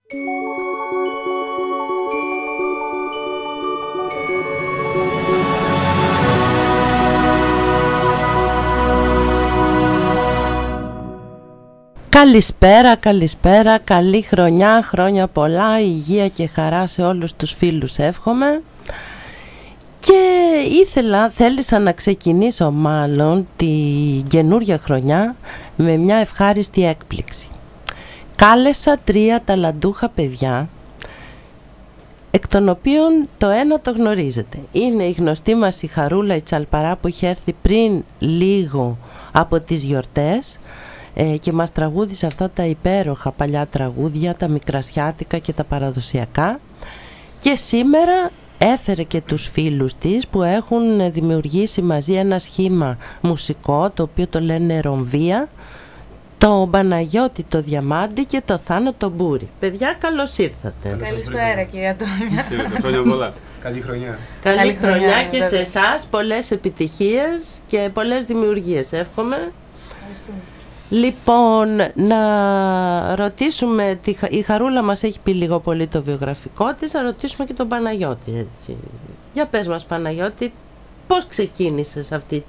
Καλησπέρα, καλησπέρα, καλή χρονιά, χρόνια πολλά, υγεία και χαρά σε όλους τους φίλους εύχομαι. Και θέλησα να ξεκινήσω μάλλον τη καινούρια χρονιά με μια ευχάριστη έκπληξη. Κάλεσα 3 ταλαντούχα παιδιά, εκ των οποίων το ένα το γνωρίζετε. Είναι η γνωστή μας η Χαρούλα η Τσαλπαρά που είχε έρθει πριν λίγο από τις γιορτές και μας τραγούδισε αυτά τα υπέροχα παλιά τραγούδια, τα μικρασιάτικα και τα παραδοσιακά, και σήμερα έφερε και τους φίλους της που έχουν δημιουργήσει μαζί ένα σχήμα μουσικό το οποίο το λένε Ρομβία, το Παναγιώτη το Διαμάντη και το Θάνο το Μπούρη. Παιδιά, καλώς ήρθατε. Καλησπέρα κυρία Τόνια. Χρόνια πολλά. Καλή χρονιά. Καλή χρονιά και σε εσάς, πολλές επιτυχίες και πολλές δημιουργίες εύχομαι. Ευχαριστούμε. Λοιπόν, να ρωτήσουμε, η Χαρούλα μας έχει πει λίγο πολύ το βιογραφικό της, να ρωτήσουμε και τον Παναγιώτη, έτσι. Για πες μας Παναγιώτη, πώς ξεκίνησες αυτή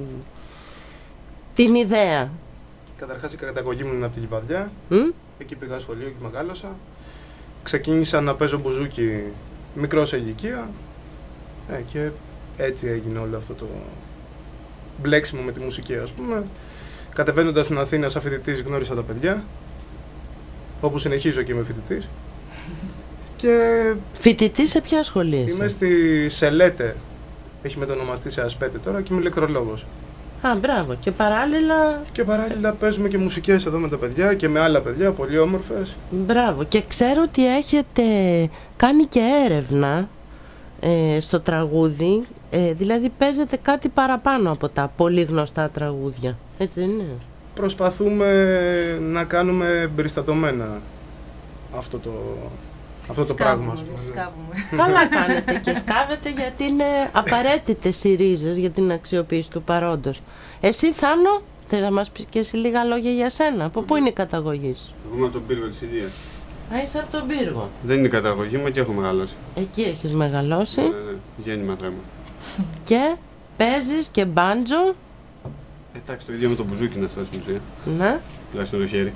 την ιδέα? Καταρχάς η καταγωγή μου είναι από τη Λιβαδιά, εκεί πήγα σχολείο και μεγάλωσα. Ξεκίνησα να παίζω μπουζούκι μικρό σε ηλικία και έτσι έγινε όλο αυτό το μπλέξιμο με τη μουσική, ας πούμε. Κατεβαίνοντας στην Αθήνα σαν φοιτητής γνώρισα τα παιδιά, όπου συνεχίζω και είμαι φοιτητής. Και φοιτητής σε ποια σχολή? Είμαι στη Σελέτε, έχει μετονομαστεί σε Ασπέτε τώρα, και είμαι ηλεκτρολόγος. Α, μπράβο. Και παράλληλα... Και παράλληλα παίζουμε και μουσικές εδώ με τα παιδιά και με άλλα παιδιά, πολύ όμορφες. Μπράβο. Και ξέρω ότι έχετε κάνει και έρευνα στο τραγούδι, δηλαδή παίζετε κάτι παραπάνω από τα πολύ γνωστά τραγούδια, έτσι δεν είναι? Προσπαθούμε να κάνουμε εμπεριστατωμένα αυτό το πράγμα. Καλά κάνετε και σκάβετε, γιατί είναι απαραίτητες οι ρίζες για την αξιοποίηση του παρόντος. Εσύ Θάνο, θες να μας πεις και εσύ λίγα λόγια για σένα? Από πού είναι η καταγωγή σου? Εγώ είμαι από τον Πύργο της Ηλίας. Α, είσαι από τον Πύργο. Δεν είναι η καταγωγή μου και έχω μεγαλώσει. Εκεί έχεις μεγαλώσει. Ναι, γέννημα θέμα. Και παίζεις και μπάντζο. Εντάξει, το ίδιο με το μπουζούκι είναι αυτό στην ουσία. Ναι. Τουλάχιστον το χέρι.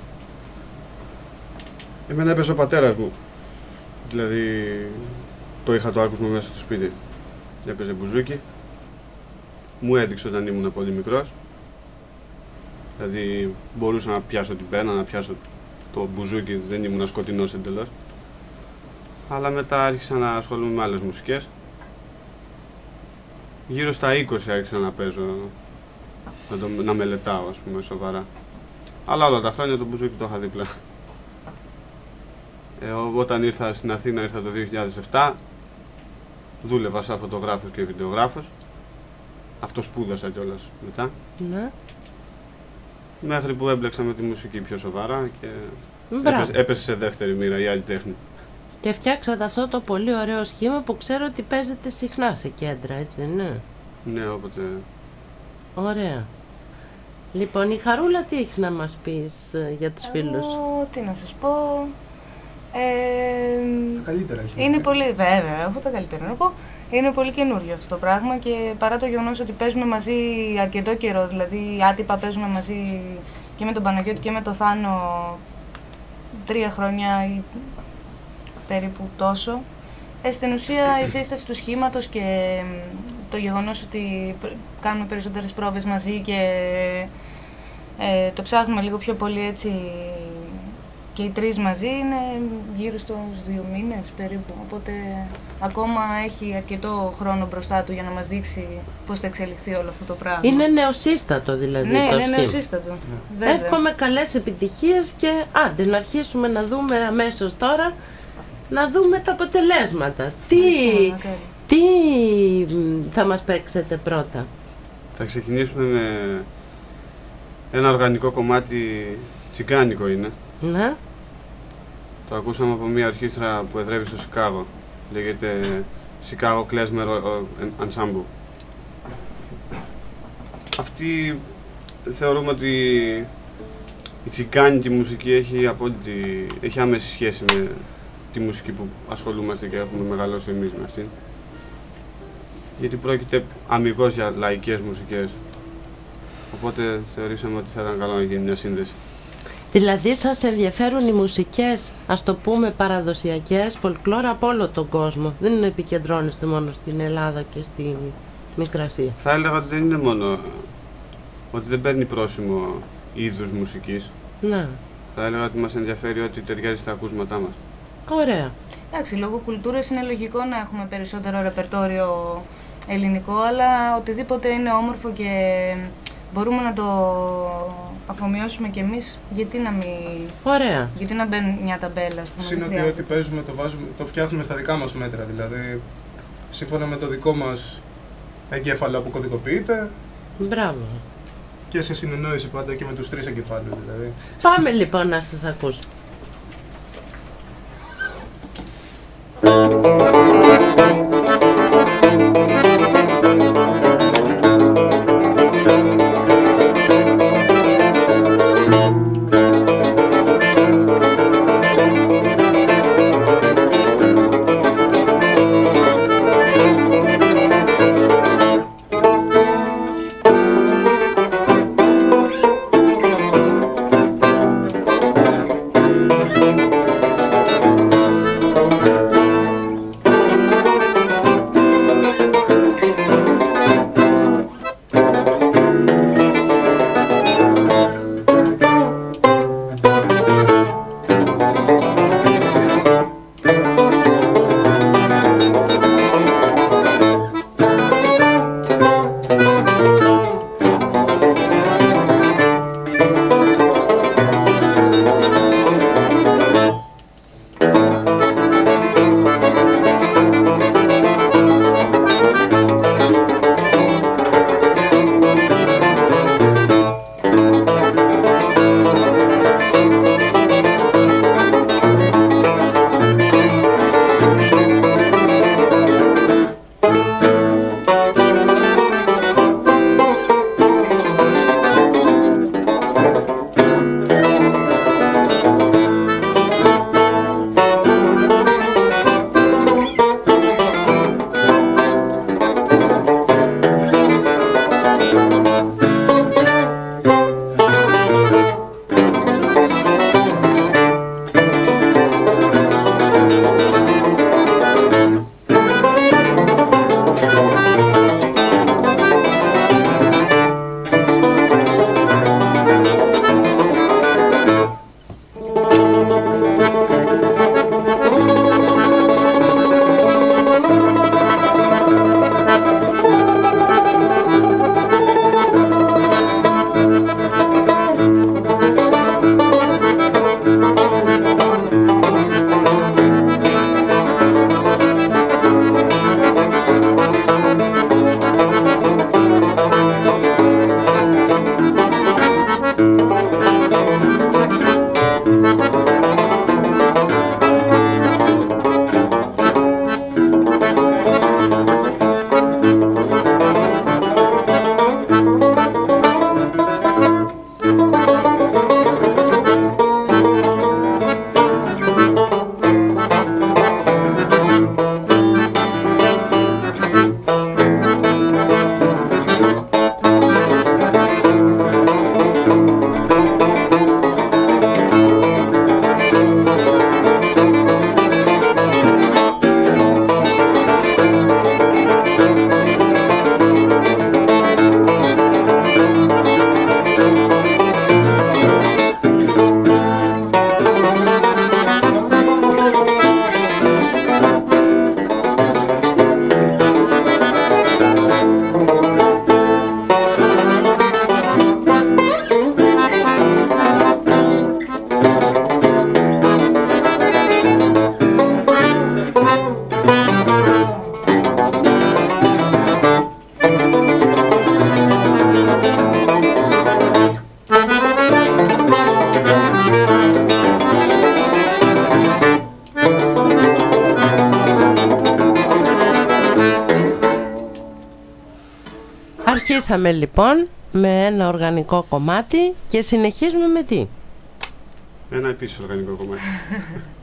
Εμένα έπαιζε ο πατέρας μου. Δηλαδή, το είχα το άκουσμα μέσα στο σπίτι. Έπαιζε μπουζούκι. Μου έδειξε όταν ήμουν πολύ μικρός. Δηλαδή, μπορούσα να πιάσω την πένα, να πιάσω το μπουζούκι, δεν ήμουν σκοτεινός εντελώς. Αλλά μετά άρχισα να ασχολούμαι με άλλες μουσικές. Γύρω στα 20 άρχισα να παίζω, να μελετάω, ας πούμε, σοβαρά. Αλλά όλα τα χρόνια το μπουζούκι το είχα δίπλα. Όταν ήρθα στην Αθήνα, ήρθα το 2007, δούλευα σαν φωτογράφος και βιντεογράφος. Αυτό σπούδασα κιόλας μετά. Ναι. Μέχρι που έμπλεξα με τη μουσική πιο σοβαρά και έπεσε σε δεύτερη μοίρα η άλλη τέχνη. Και φτιάξατε αυτό το πολύ ωραίο σχήμα που ξέρω ότι παίζετε συχνά σε κέντρα, έτσι δεν είναι? Ναι, όποτε. Ωραία. Λοιπόν, η Χαρούλα τι έχεις να μας πεις για τους φίλους? Τι να σας πω... Τα καλύτερα έχει. Είναι πολύ, βέβαια, έχω τα καλύτερα να πω. Είναι πολύ καινούριο αυτό το πράγμα και παρά το γεγονός ότι παίζουμε μαζί αρκετό καιρό, δηλαδή άτυπα παίζουμε μαζί και με τον Παναγιώτη και με τον Θάνο 3 χρόνια ή περίπου τόσο. Στην ουσία η σύσταση του σχήματος και το γεγονός ότι κάνουμε περισσότερες πρόβες μαζί και το ψάχνουμε λίγο πιο πολύ έτσι και οι 3 μαζί είναι γύρω στους 2 μήνες περίπου, οπότε ακόμα έχει αρκετό χρόνο μπροστά του για να μας δείξει πώς θα εξελιχθεί όλο αυτό το πράγμα. Είναι νεοσύστατο δηλαδή. Ναι, είναι νεοσύστατο. Ναι. Εύχομαι καλές επιτυχίες και άντε να αρχίσουμε να δούμε αμέσως τώρα, να δούμε τα αποτελέσματα. Τι θα μας παίξετε πρώτα? Θα ξεκινήσουμε με ένα οργανικό κομμάτι, τσιγκάνικο είναι. Ναι. Το ακούσαμε από μια ορχήστρα που εδρεύει στο Σικάγο. Λέγεται Chicago Klezmer Ensemble. Αυτή θεωρούμε ότι η τσιγκάνικη μουσική έχει άμεση σχέση τη μουσική που ασχολούμαστε και έχουμε μεγαλώσει εμείς με αυτήν. Γιατί πρόκειται αμιγώς για λαϊκές μουσικές. Οπότε θεωρήσαμε ότι θα ήταν καλό να γίνει μια σύνδεση. Δηλαδή σας ενδιαφέρουν οι μουσικές, ας το πούμε παραδοσιακές, folklore από όλο τον κόσμο. Δεν επικεντρώνεστε μόνο στην Ελλάδα και στη Μικρασία. Θα έλεγα ότι δεν είναι μόνο ότι δεν παίρνει πρόσημο είδους μουσικής. Ναι. Θα έλεγα ότι μας ενδιαφέρει ότι ταιριάζει στα ακούσματά μας. Ωραία. Εντάξει, λόγω κουλτούρας είναι λογικό να έχουμε περισσότερο ρεπερτόριο ελληνικό, αλλά οτιδήποτε είναι όμορφο και μπορούμε να το αφομοιώσουμε κι εμείς, γιατί να μην... Ωραία. Γιατί να μπαίνει μια ταμπέλα, ας πούμε. Είναι ότι ό,τι παίζουμε το φτιάχνουμε στα δικά μας μέτρα, δηλαδή σύμφωνα με το δικό μας εγκέφαλο που κωδικοποιείται. Μπράβο. Και σε συνεννόηση πάντα και με τους τρεις εγκεφάλους δηλαδή. Πάμε λοιπόν να σας ακούσω. Αρχίσαμε λοιπόν με ένα οργανικό κομμάτι και συνεχίζουμε με τι? Ένα επίσης οργανικό κομμάτι.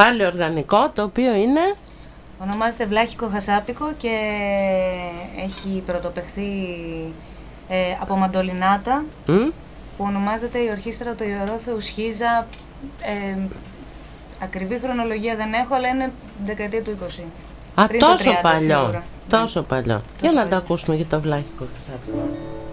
Πάλι οργανικό, το οποίο είναι... Ονομάζεται βλάχικο χασάπικο και έχει πρωτοπαιχθεί από μαντολινάτα, που ονομάζεται η Ορχήστρα του Ιερόθεου Σχίζα. Ακριβή χρονολογία δεν έχω, αλλά είναι δεκαετία του 20. Α, πριν τόσο το 30, παλιό. Σίγουρα. Τόσο παλιό. Τόσο Για να παλιό. το ακούσουμε για το βλάχικο χασάπικο.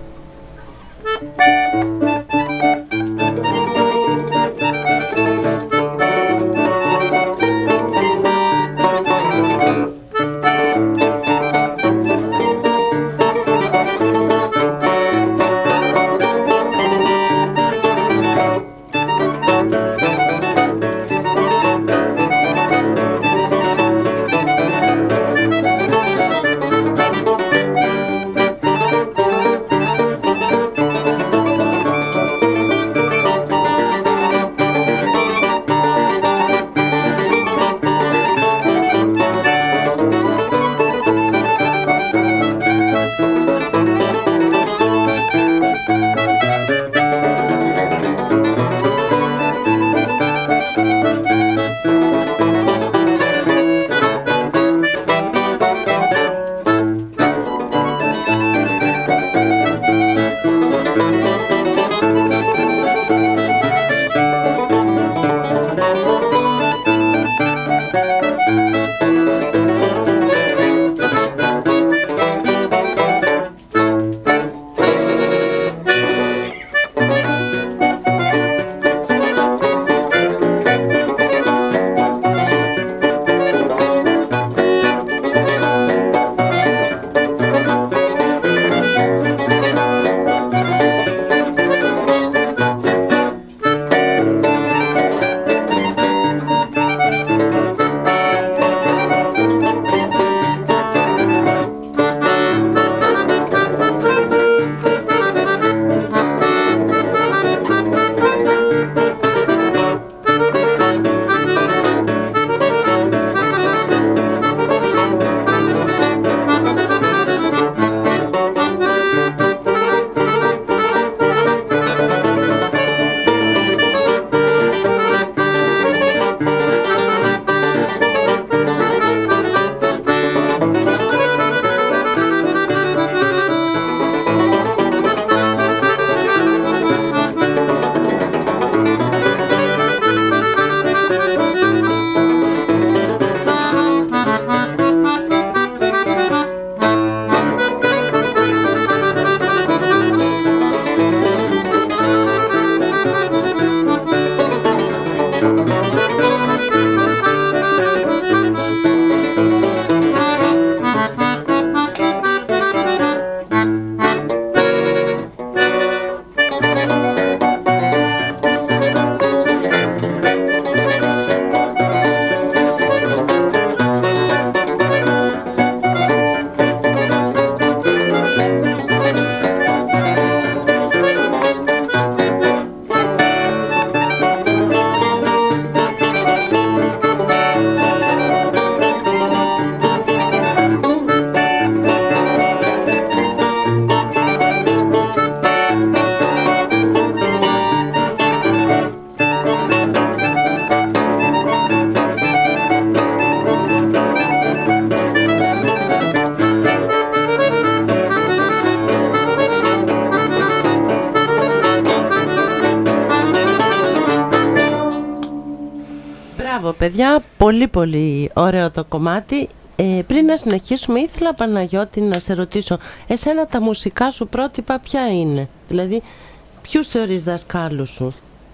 Παιδιά, πολύ πολύ ωραίο το κομμάτι. Πριν να συνεχίσουμε, ήθελα, Παναγιώτη, να σε ρωτήσω, εσένα τα μουσικά σου πρότυπα ποια είναι? Δηλαδή, ποιους θεωρείς δασκάλους σου?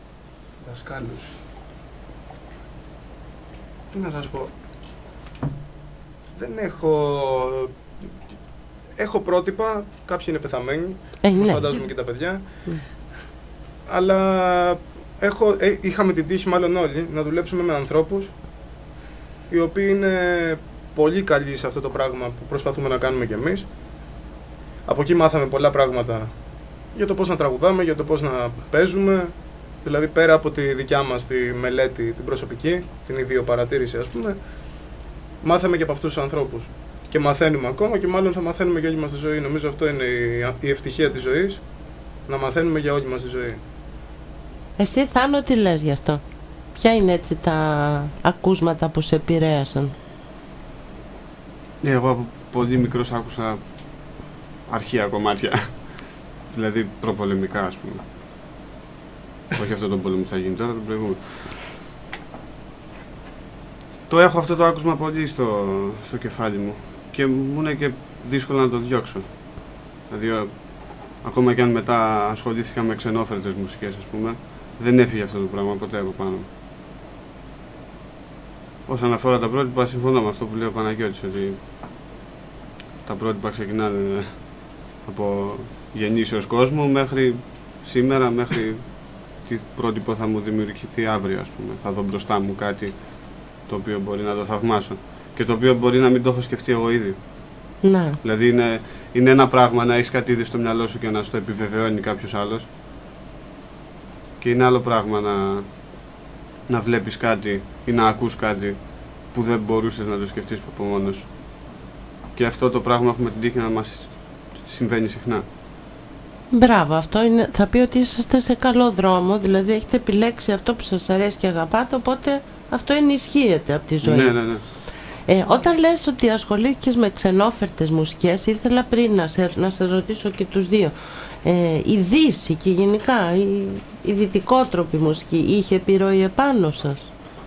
Δασκάλους. Τι να σας πω. Δεν έχω... Έχω πρότυπα, κάποιοι είναι πεθαμένοι, Ναι. φαντάζομαι και τα παιδιά. Αλλά είχαμε την τύχη, μάλλον όλοι, να δουλέψουμε με ανθρώπους οι οποίοι είναι πολύ καλοί σε αυτό το πράγμα που προσπαθούμε να κάνουμε κι εμείς. Από εκεί μάθαμε πολλά πράγματα για το πώς να τραγουδάμε, για το πώς να παίζουμε. Δηλαδή, πέρα από τη δικιά μας τη μελέτη, την προσωπική, την ιδιοπαρατήρηση, ας πούμε, μάθαμε και από αυτούς τους ανθρώπους. Και μαθαίνουμε ακόμα και μάλλον θα μαθαίνουμε για όλη μας τη ζωή. Νομίζω αυτό είναι η ευτυχία της ζωής, να μαθαίνουμε για όλη μας τη ζωή. Εσύ, Θάνο, τι λες γι' αυτό? Ποια είναι έτσι τα ακούσματα που σε επηρέασαν? Εγώ από πολύ μικρός άκουσα αρχαία κομμάτια, δηλαδή προπολεμικά, ας πούμε. Όχι αυτό τον πόλεμο που θα γίνει τώρα, τον προηγούμενο. Το έχω αυτό το άκουσμα πολύ στο κεφάλι μου και μου είναι και δύσκολο να το διώξω. Δηλαδή, ακόμα και αν μετά ασχολήθηκα με ξενόφερτες μουσικές, ας πούμε, δεν έφυγε αυτό το πράγμα ποτέ από πάνω μου. Όσον αφορά τα πρότυπα, συμφωνώ με αυτό που λέει ο Παναγιώτης, ότι τα πρότυπα ξεκινάνε από γεννήσεως κόσμου μέχρι σήμερα, μέχρι τι πρότυπο θα μου δημιουργηθεί αύριο, ας πούμε. Θα δω μπροστά μου κάτι το οποίο μπορεί να το θαυμάσω και το οποίο μπορεί να μην το έχω σκεφτεί εγώ ήδη. Ναι. Δηλαδή είναι ένα πράγμα να έχεις κάτι ήδη στο μυαλό σου και να στο επιβεβαιώνει κάποιος άλλος, και είναι άλλο πράγμα να βλέπεις κάτι ή να ακούς κάτι που δεν μπορούσες να το σκεφτείς από μόνος σου. Και αυτό το πράγμα έχουμε την τύχη να μας συμβαίνει συχνά. Μπράβο, αυτό είναι, θα πει ότι είσαστε σε καλό δρόμο, δηλαδή έχετε επιλέξει αυτό που σας αρέσει και αγαπάτε, οπότε αυτό ενισχύεται από τη ζωή. Ναι. Όταν λες ότι ασχολήθηκες με ξενόφερτες μουσικές, ήθελα πριν να σας ρωτήσω και τους δύο. Η Δύση και γενικά η δυτικότροπη μουσική είχε επιρροή επάνω σας?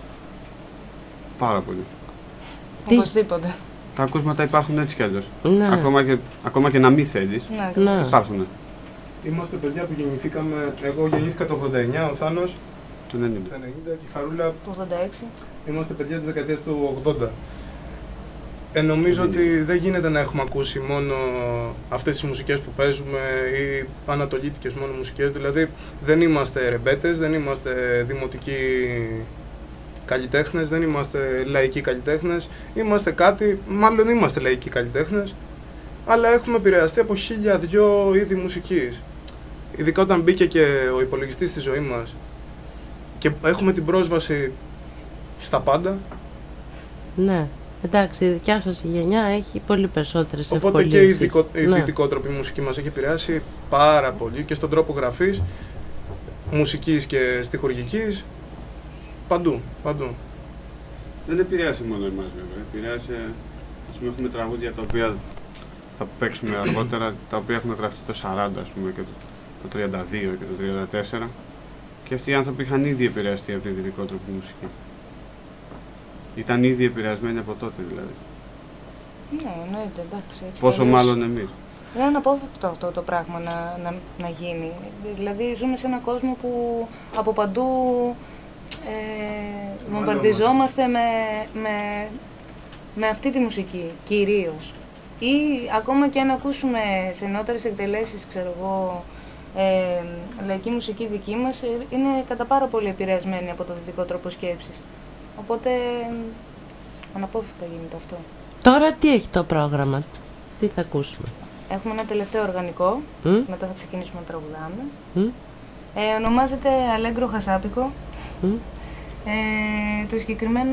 Πάρα πολύ. Οπωσδήποτε. Τα ακούσματα υπάρχουν έτσι κι αλλιώς. Ναι. Ακόμα και να μην θέλεις, Ναι. υπάρχουν. Είμαστε παιδιά που γεννηθήκαμε, εγώ γεννήθηκα το 89, ο Θάνος Το 90. το 90 και η Χαρούλα Το 86. είμαστε παιδιά της δεκαετίας του 80. Νομίζω ότι δεν γίνεται να έχουμε ακούσει μόνο αυτές τις μουσικές που παίζουμε ή ανατολίτικες μόνο μουσικές. Δηλαδή δεν είμαστε ρεμπέτες, δεν είμαστε δημοτικοί καλλιτέχνες, δεν είμαστε λαϊκοί καλλιτέχνες. Είμαστε κάτι, μάλλον είμαστε λαϊκοί καλλιτέχνες, αλλά έχουμε επηρεαστεί από 1002 είδη μουσικής. Ειδικά όταν μπήκε και ο υπολογιστής στη ζωή μας και έχουμε την πρόσβαση στα πάντα. Ναι. Εντάξει, η δικιά σας γενιά έχει πολύ περισσότερες Οπότε ευκολίες. και η δυτικότροπη μουσική μας έχει επηρεάσει πάρα πολύ και στον τρόπο γραφής, μουσικής και στιχουργικής, παντού. Δεν επηρέασε μόνο εμάς βέβαια. Επηρέασε, ας πούμε, έχουμε τραγούδια τα οποία θα παίξουμε αργότερα, τα οποία έχουν γραφτεί το 40, ας πούμε, και το 32 και το 34. Και αυτοί οι άνθρωποι είχαν ήδη επηρεαστεί από τη δυτικότροπη μουσική. Ήταν ήδη επηρεασμένοι από τότε δηλαδή. Ναι, εννοείται, εντάξει. Έτσι Πόσο μάλλον εμείς. Είναι αναπόφευκτο αυτό το πράγμα να γίνει. Δηλαδή ζούμε σε έναν κόσμο που από παντού βομβαρδιζόμαστε με αυτή τη μουσική, κυρίως. Ή ακόμα και αν ακούσουμε σε νεότερες εκτελέσεις, ξέρω εγώ, λαϊκή μουσική δική μας, είναι κατά πάρα πολύ επηρεασμένη από το δυτικό τρόπο σκέψης. Οπότε αναπόφευκτα γίνεται αυτό. Τώρα τι έχει το πρόγραμμα, τι θα ακούσουμε? Έχουμε ένα τελευταίο οργανικό, μετά θα ξεκινήσουμε να τραγουδάμε. Ονομάζεται Αλέγκρο Χασάπικο. Το συγκεκριμένο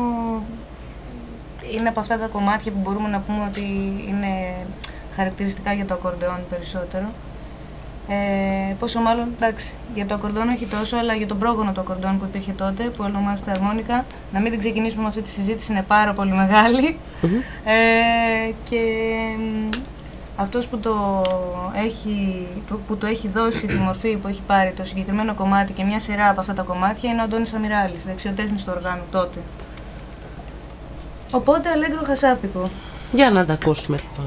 είναι από αυτά τα κομμάτια που μπορούμε να πούμε ότι είναι χαρακτηριστικά για το ακορντεόν περισσότερο. Πόσο μάλλον, εντάξει, για το ακορντεόν όχι τόσο, αλλά για τον πρόγονο του ακορντεόν που υπήρχε τότε, που ονομάζεται αρμόνικα. Να μην την ξεκινήσουμε με αυτή τη συζήτηση, είναι πάρα πολύ μεγάλη. Και αυτός που το έχει δώσει τη μορφή που έχει πάρει το συγκεκριμένο κομμάτι και μια σειρά από αυτά τα κομμάτια είναι ο Αντώνης Αμυράλης, δεξιοτέχνης του οργάνου τότε. Οπότε Αλέγκρο Χασάπικο. Για να τα ακούσουμε λοιπόν.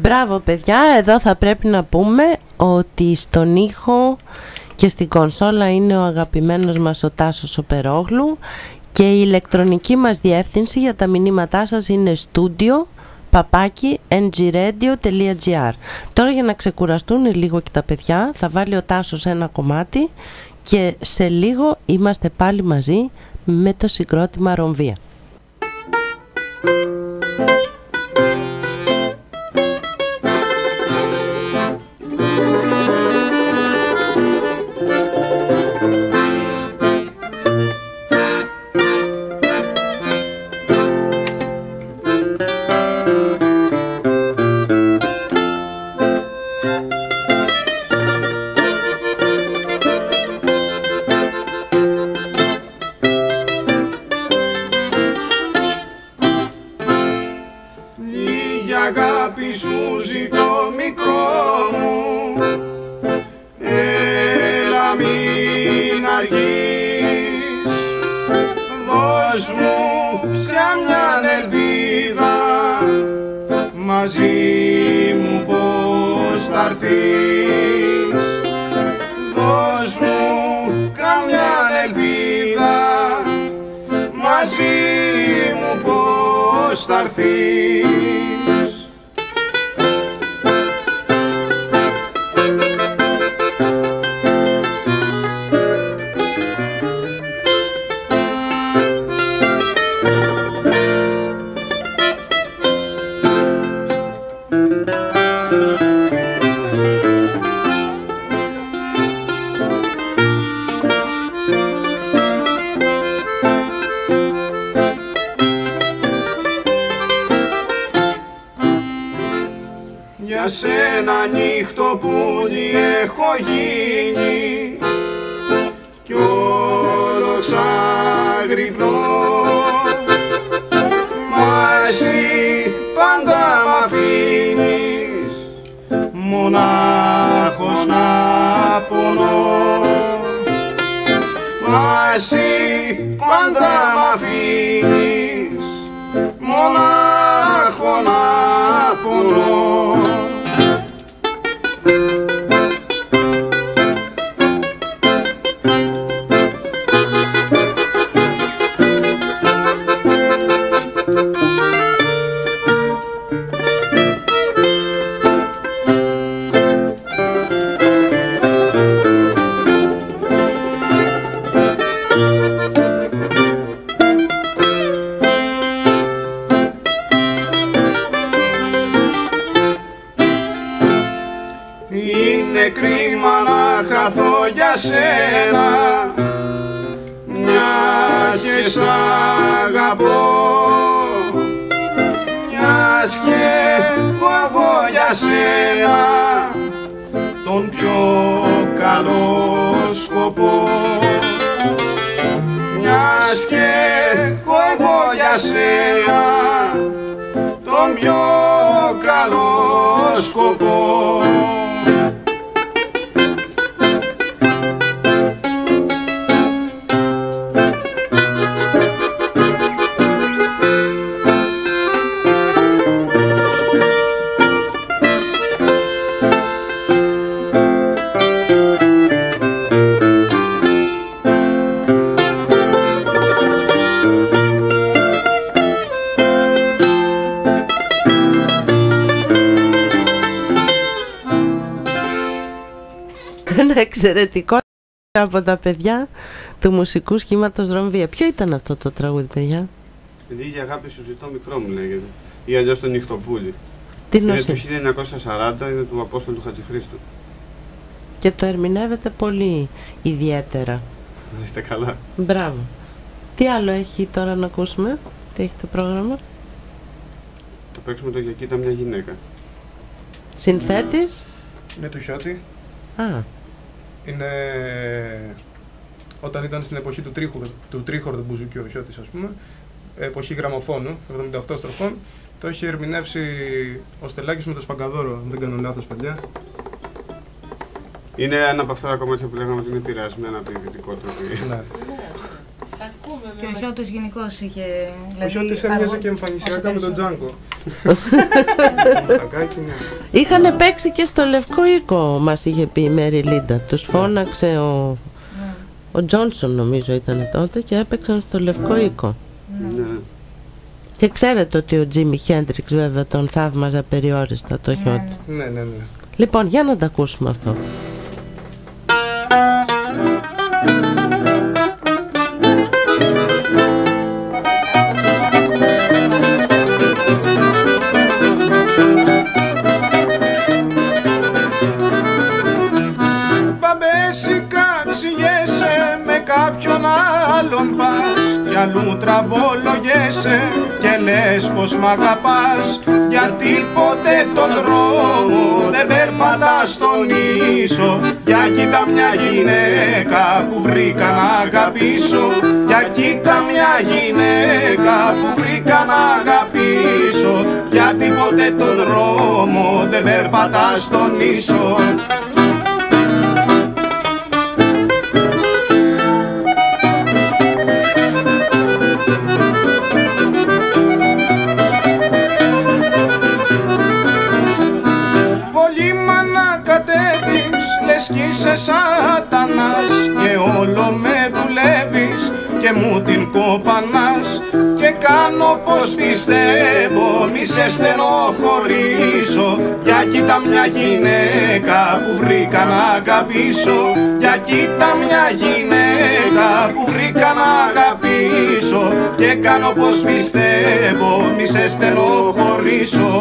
Μπράβο παιδιά, εδώ θα πρέπει να πούμε ότι στον ήχο και στην κονσόλα είναι ο αγαπημένος μας ο Τάσος ο Περόγλου και η ηλεκτρονική μας διεύθυνση για τα μηνύματά σας είναι studio@ngradio.gr. Τώρα για να ξεκουραστούν λίγο και τα παιδιά θα βάλει ο Τάσος ένα κομμάτι και σε λίγο είμαστε πάλι μαζί με το συγκρότημα Ρομβία. Ένα εξαιρετικό από τα παιδιά του μουσικού σχήματος Ρομβία. Ποιο ήταν αυτό το τραγούδι, παιδιά? Η λίγη αγάπη σου ζητώ μικρό μου λέγεται. Ή αλλιώς το Νυχτοπούλι. Τι είναι του 1940, είναι του Απόστολου του Χατζηχρήστου. Και το ερμηνεύεται πολύ ιδιαίτερα. Να είστε καλά. Μπράβο. Τι άλλο έχει τώρα να ακούσουμε? Τι έχει το πρόγραμμα? Θα παίξουμε το «Για κοίτα μια γυναίκα». Συνθέτης? Είναι του Χιώτη. Α. Είναι όταν ήταν στην εποχή του τρίχορδου μπουζουκιού ο Χιώτης, ας πούμε, εποχή γραμμοφώνου, 78 στροφών, το έχει ερμηνεύσει ο Στελάκης με το Σπαγκαδόρο, αν δεν κάνω λάθος, παλιά. Είναι ένα από αυτά τα κομμάτια που λέγαμε ότι είναι επηρεασμένα από τη δυτικότητα. Ναι. Και ο Χιώτης γενικώς είχε... Ο Χιώτης έμοιαζε και εμφανισιακά με τον Τζάνκο. Είχανε παίξει και στο Λευκό Οίκο, μας είχε πει η Μέρι Λίντα. Τους φώναξε ο Τζόνσον νομίζω ήταν τότε και έπαιξαν στο Λευκό Οίκο. Και ξέρετε ότι ο Τζίμι Χέντριξ βέβαια τον θαύμαζε απεριόριστα το χιόνι. Ναι. Λοιπόν, για να τα ακούσουμε αυτό. Κάποιον άλλον πας κι αλλού τραβολογέσαι και λες πως μ' αγαπάς, γιατί ποτέ τον δρόμο δεν περπατάς στον ίσο. Για κοίτα μια γυναίκα που βρήκα να αγαπήσω, για κοίτα μια γυναίκα που βρήκα να αγαπήσω, γιατί ποτέ τον δρόμο δεν περπατάς στον ίσο. Κι είσαι σατανάς και όλο με δουλεύεις και μου την κόπανας και κάνω πως πιστεύω, μη σε στενοχωρήσω. Για κοίτα μια γυναίκα που βρήκα να αγαπήσω, για κοίτα μια γυναίκα που βρήκα να αγαπήσω και κάνω πως πιστεύω, μη σε στενοχωρήσω.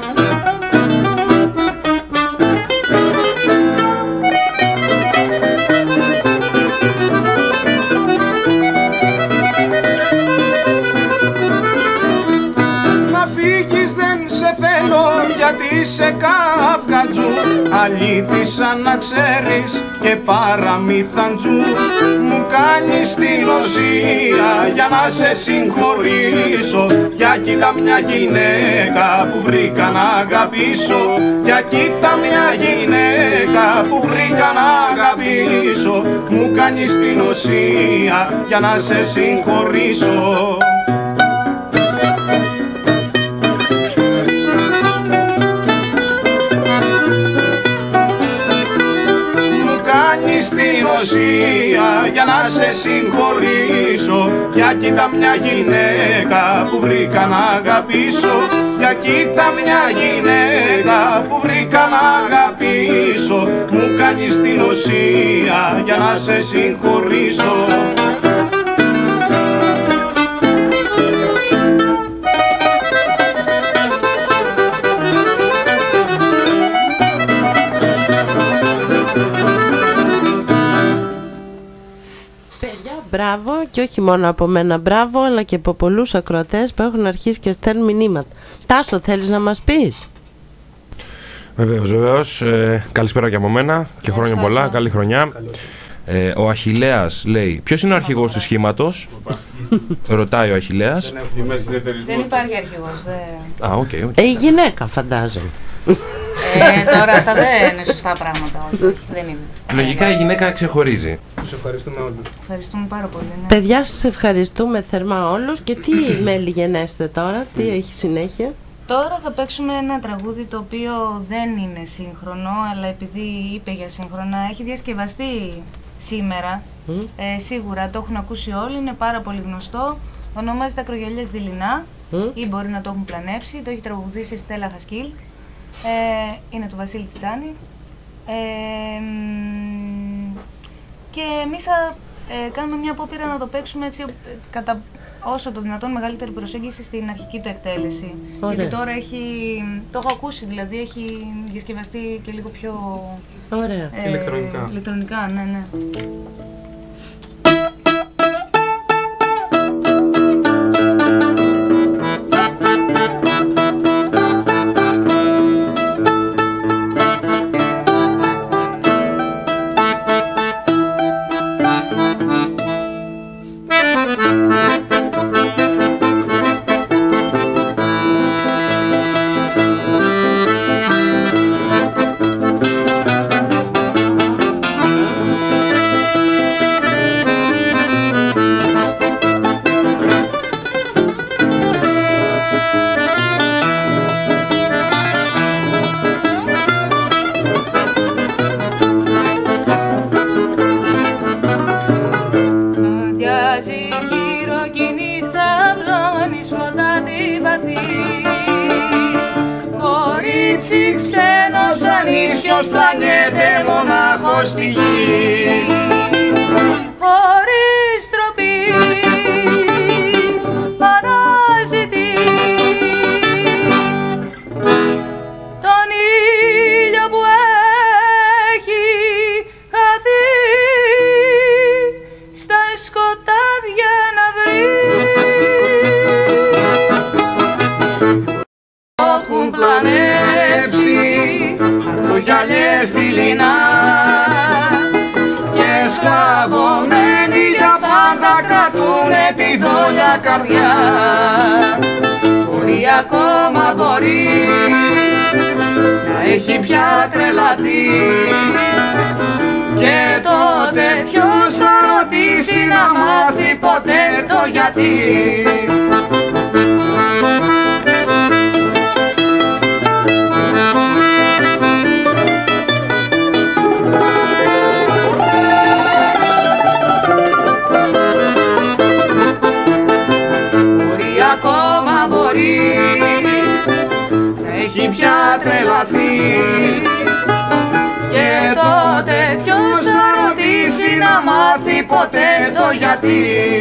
Γιατί είσαι καυγατζού, αλήτησα να ξέρεις και παραμύθαντζου. Μου κάνεις την οσία για να σε συγχωρήσω. Για κοίτα μια γυναίκα που βρήκα να αγαπήσω, για κοίτα μια γυναίκα που βρήκα να αγαπήσω. Μου κάνεις την οσία για να σε συγχωρήσω. Στην οσία για να σε συγχωρήσω. Για κοίτα μια γυναίκα που βρήκα να αγαπήσω, για κοίτα μια γυναίκα που βρήκα να αγαπήσω. Μου κάνεις την οσία για να σε συγχωρήσω. Μπράβο, και όχι μόνο από μένα μπράβο, αλλά και από πολλούς ακροατές που έχουν αρχίσει και στέλνουν μηνύματα. Τάσο, θέλεις να μας πεις? Βεβαίως. Καλησπέρα και από μένα και χρόνια πολλά, καλή χρονιά. Ο Αχιλλέας λέει, ποιος είναι ο αρχηγός του σχήματος? Ρωτάει ο Αχιλλέας. Δεν υπάρχει αρχηγός. Η γυναίκα φαντάζομαι. Τώρα αυτά δεν είναι σωστά πράγματα. Όχι, δεν είναι. Λογικά η γυναίκα ξεχωρίζει. Τους ευχαριστούμε όλους. Ευχαριστούμε πάρα πολύ. Ναι. Παιδιά, σας ευχαριστούμε θερμά όλους. Και τι μέλη γενέστε τώρα, τι έχει συνέχεια? Τώρα θα παίξουμε ένα τραγούδι το οποίο δεν είναι σύγχρονο, αλλά επειδή είπε για σύγχρονα, έχει διασκευαστεί σήμερα. Σίγουρα το έχουν ακούσει όλοι, είναι πάρα πολύ γνωστό. Ονομάζεται Ακρογιαλιές Δειλινά ή μπορεί να το έχουν πλανέψει. Το έχει τραγουδήσει η Στέλλα Χασκίλ. Είναι του Βασίλη Τσιτσάνη. Και εμείς θα κάνουμε μια απόπειρα να το παίξουμε έτσι κατά όσο το δυνατόν μεγαλύτερη προσέγγιση στην αρχική του εκτέλεση. Ωραία. Γιατί τώρα το έχω ακούσει, δηλαδή έχει διασκευαστεί και λίγο πιο... Ωραία. Ηλεκτρονικά. Ηλεκτρονικά, ναι. κορίτσι ξένος ανίσιος πλανιέται μονάχος στη γη. Χωρίς τροπή αναζητεί τον ήλιο που έχει χαθεί στα σκοτάδια να βρει. Έχουν πλανέψει ακρογιαλιές δειλινά και σκλαβωμένοι για πάντα κρατούνε τη δόλια καρδιά. Μπορεί ακόμα μπορεί να έχει πια τρελαθεί και τότε ποιος θα ρωτήσει να μάθει ποτέ το γιατί. Ακόμα μπορεί να έχει πια τρελαθεί και τότε ποιος θα ρωτήσει να μάθει ποτέ το γιατί.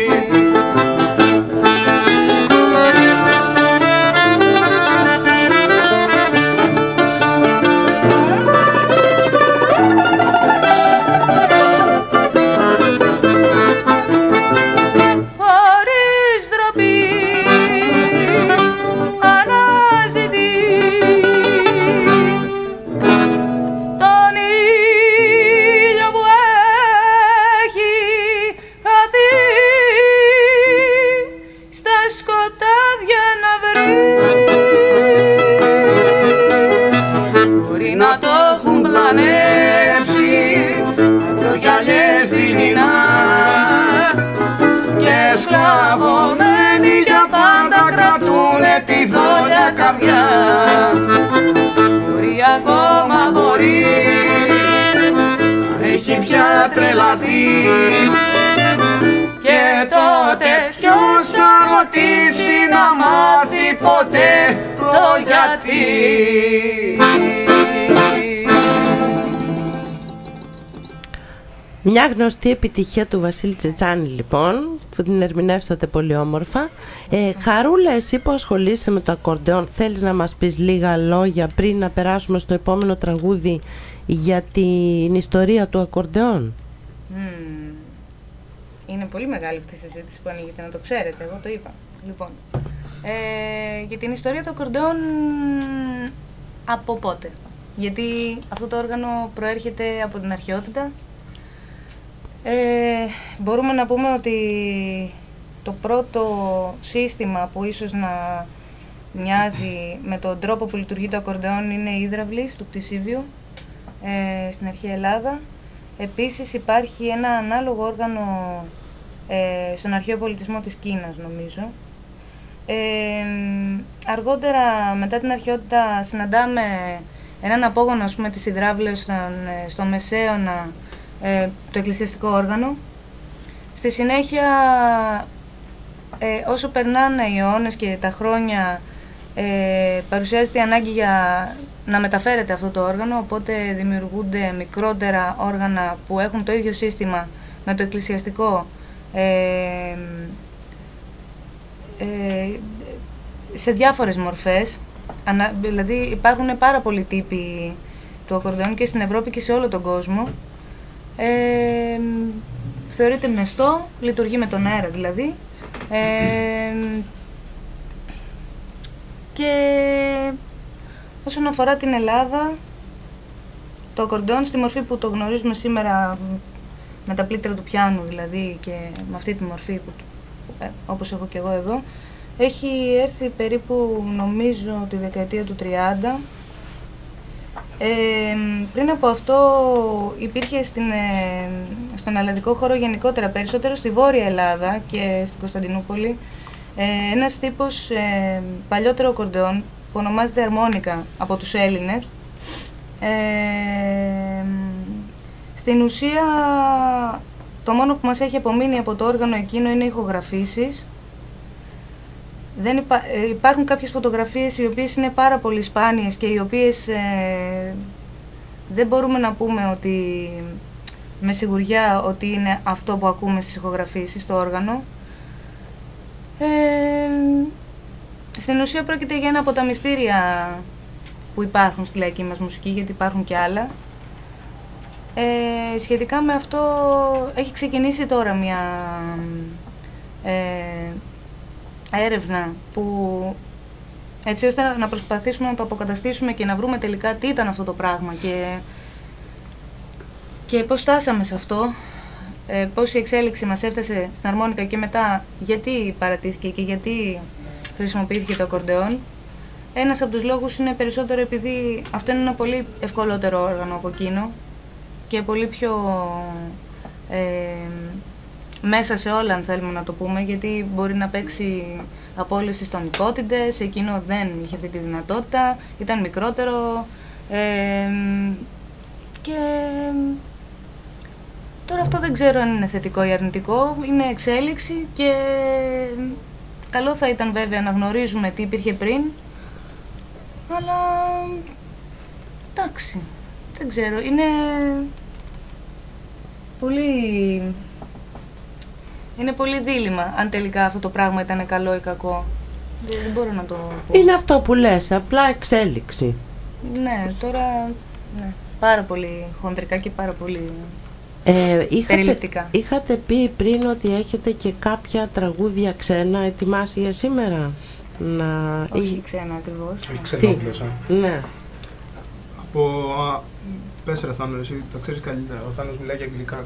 Σκλαβωμένοι για πάντα κρατούνε τη δόλια καρδιά. Μπορεί ακόμα μπορεί να έχει πια τρελαθεί και τότε ποιος θα ρωτήσει να μάθει ποτέ το γιατί. Μια γνωστή επιτυχία του Βασίλη Τσετσάνη λοιπόν, που την ερμηνεύσατε πολύ όμορφα. Χαρούλα, εσύ που ασχολείσαι με το ακορντεόν, θέλεις να μας πεις λίγα λόγια πριν να περάσουμε στο επόμενο τραγούδι για την ιστορία του ακορντεόν? Είναι πολύ μεγάλη αυτή η συζήτηση που ανοίγεται, να το ξέρετε, εγώ το είπα. Λοιπόν, για την ιστορία του ακορντεόν από πότε? Γιατί αυτό το όργανο προέρχεται από την αρχαιότητα. Μπορούμε να πούμε ότι το πρώτο σύστημα που ίσως να μοιάζει με τον τρόπο που λειτουργεί το ακορντεόν είναι η υδραυλής του Κτησίβιου στην αρχαία Ελλάδα. Επίσης υπάρχει ένα ανάλογο όργανο στον αρχαίο πολιτισμό της Κίνας, νομίζω. Αργότερα, μετά την αρχαιότητα, συναντάμε έναν απόγονο, ας πούμε, της υδράβλεως στο Μεσαίωνα, το εκκλησιαστικό όργανο. Στη συνέχεια, όσο περνάνε οι αιώνες και τα χρόνια, παρουσιάζεται η ανάγκη για να μεταφέρεται αυτό το όργανο, οπότε δημιουργούνται μικρότερα όργανα που έχουν το ίδιο σύστημα με το εκκλησιαστικό, σε διάφορες μορφές. Δηλαδή υπάρχουν πάρα πολλοί τύποι του ακορντεόν και στην Ευρώπη και σε όλο τον κόσμο. Θεωρείται μεστό, λειτουργεί με τον αέρα δηλαδή, και όσον αφορά την Ελλάδα, το ακορντεόν στη μορφή που το γνωρίζουμε σήμερα, με τα πλήκτρα του πιάνου δηλαδή και με αυτή τη μορφή που, όπως έχω και εγώ εδώ, έχει έρθει περίπου, νομίζω, τη δεκαετία του 30. Πριν από αυτό υπήρχε στον ελλαδικό χώρο γενικότερα, περισσότερο στη Βόρεια Ελλάδα και στην Κωνσταντινούπολη, ένας τύπος παλιότερο ακορντεόν που ονομάζεται αρμόνικα από τους Έλληνες. Στην ουσία το μόνο που μας έχει απομείνει από το όργανο εκείνο είναι ηχογραφήσεις. υπάρχουν κάποιες φωτογραφίες οι οποίες είναι πάρα πολύ σπάνιες και οι οποίες δεν μπορούμε να πούμε ότι με σιγουριά ότι είναι αυτό που ακούμε στις ηχογραφήσεις στο όργανο. Στην ουσία πρόκειται για ένα από τα μυστήρια που υπάρχουν στη λαϊκή μας μουσική, γιατί υπάρχουν και άλλα. Σχετικά με αυτό έχει ξεκινήσει τώρα μια έρευνα που έτσι ώστε να προσπαθήσουμε να το αποκαταστήσουμε και να βρούμε τελικά τι ήταν αυτό το πράγμα και πώς φτάσαμε σε αυτό, πώς η εξέλιξη μας έφτασε στην αρμόνικα και μετά γιατί παρατήθηκε και γιατί χρησιμοποιήθηκε το ακορντεόν. Ένας από τους λόγους είναι περισσότερο επειδή αυτό είναι ένα πολύ ευκολότερο όργανο από εκείνο και πολύ πιο μέσα σε όλα, αν θέλουμε να το πούμε, γιατί μπορεί να παίξει από όλες τις τονικότητες, εκείνο δεν είχε αυτή τη δυνατότητα, ήταν μικρότερο και τώρα αυτό δεν ξέρω αν είναι θετικό ή αρνητικό, είναι εξέλιξη και καλό θα ήταν βέβαια να γνωρίζουμε τι υπήρχε πριν, αλλά εντάξει, δεν ξέρω, είναι πολύ δίλημμα αν τελικά αυτό το πράγμα ήταν καλό ή κακό. Δεν μπορώ να το πω. Είναι αυτό που λες, απλά εξέλιξη. Ναι, τώρα ναι, πάρα πολύ χοντρικά και πάρα πολύ περιληπτικά. Είχατε πει πριν ότι έχετε και κάποια τραγούδια ξένα ετοιμάσει για σήμερα. Όχι ξένα ακριβώς. Ξενόγλωσσα. Ναι. Από... Πες ρε Θάνο, εσύ τα ξέρεις καλύτερα. Ο Θάνος μιλάει για αγγλικά.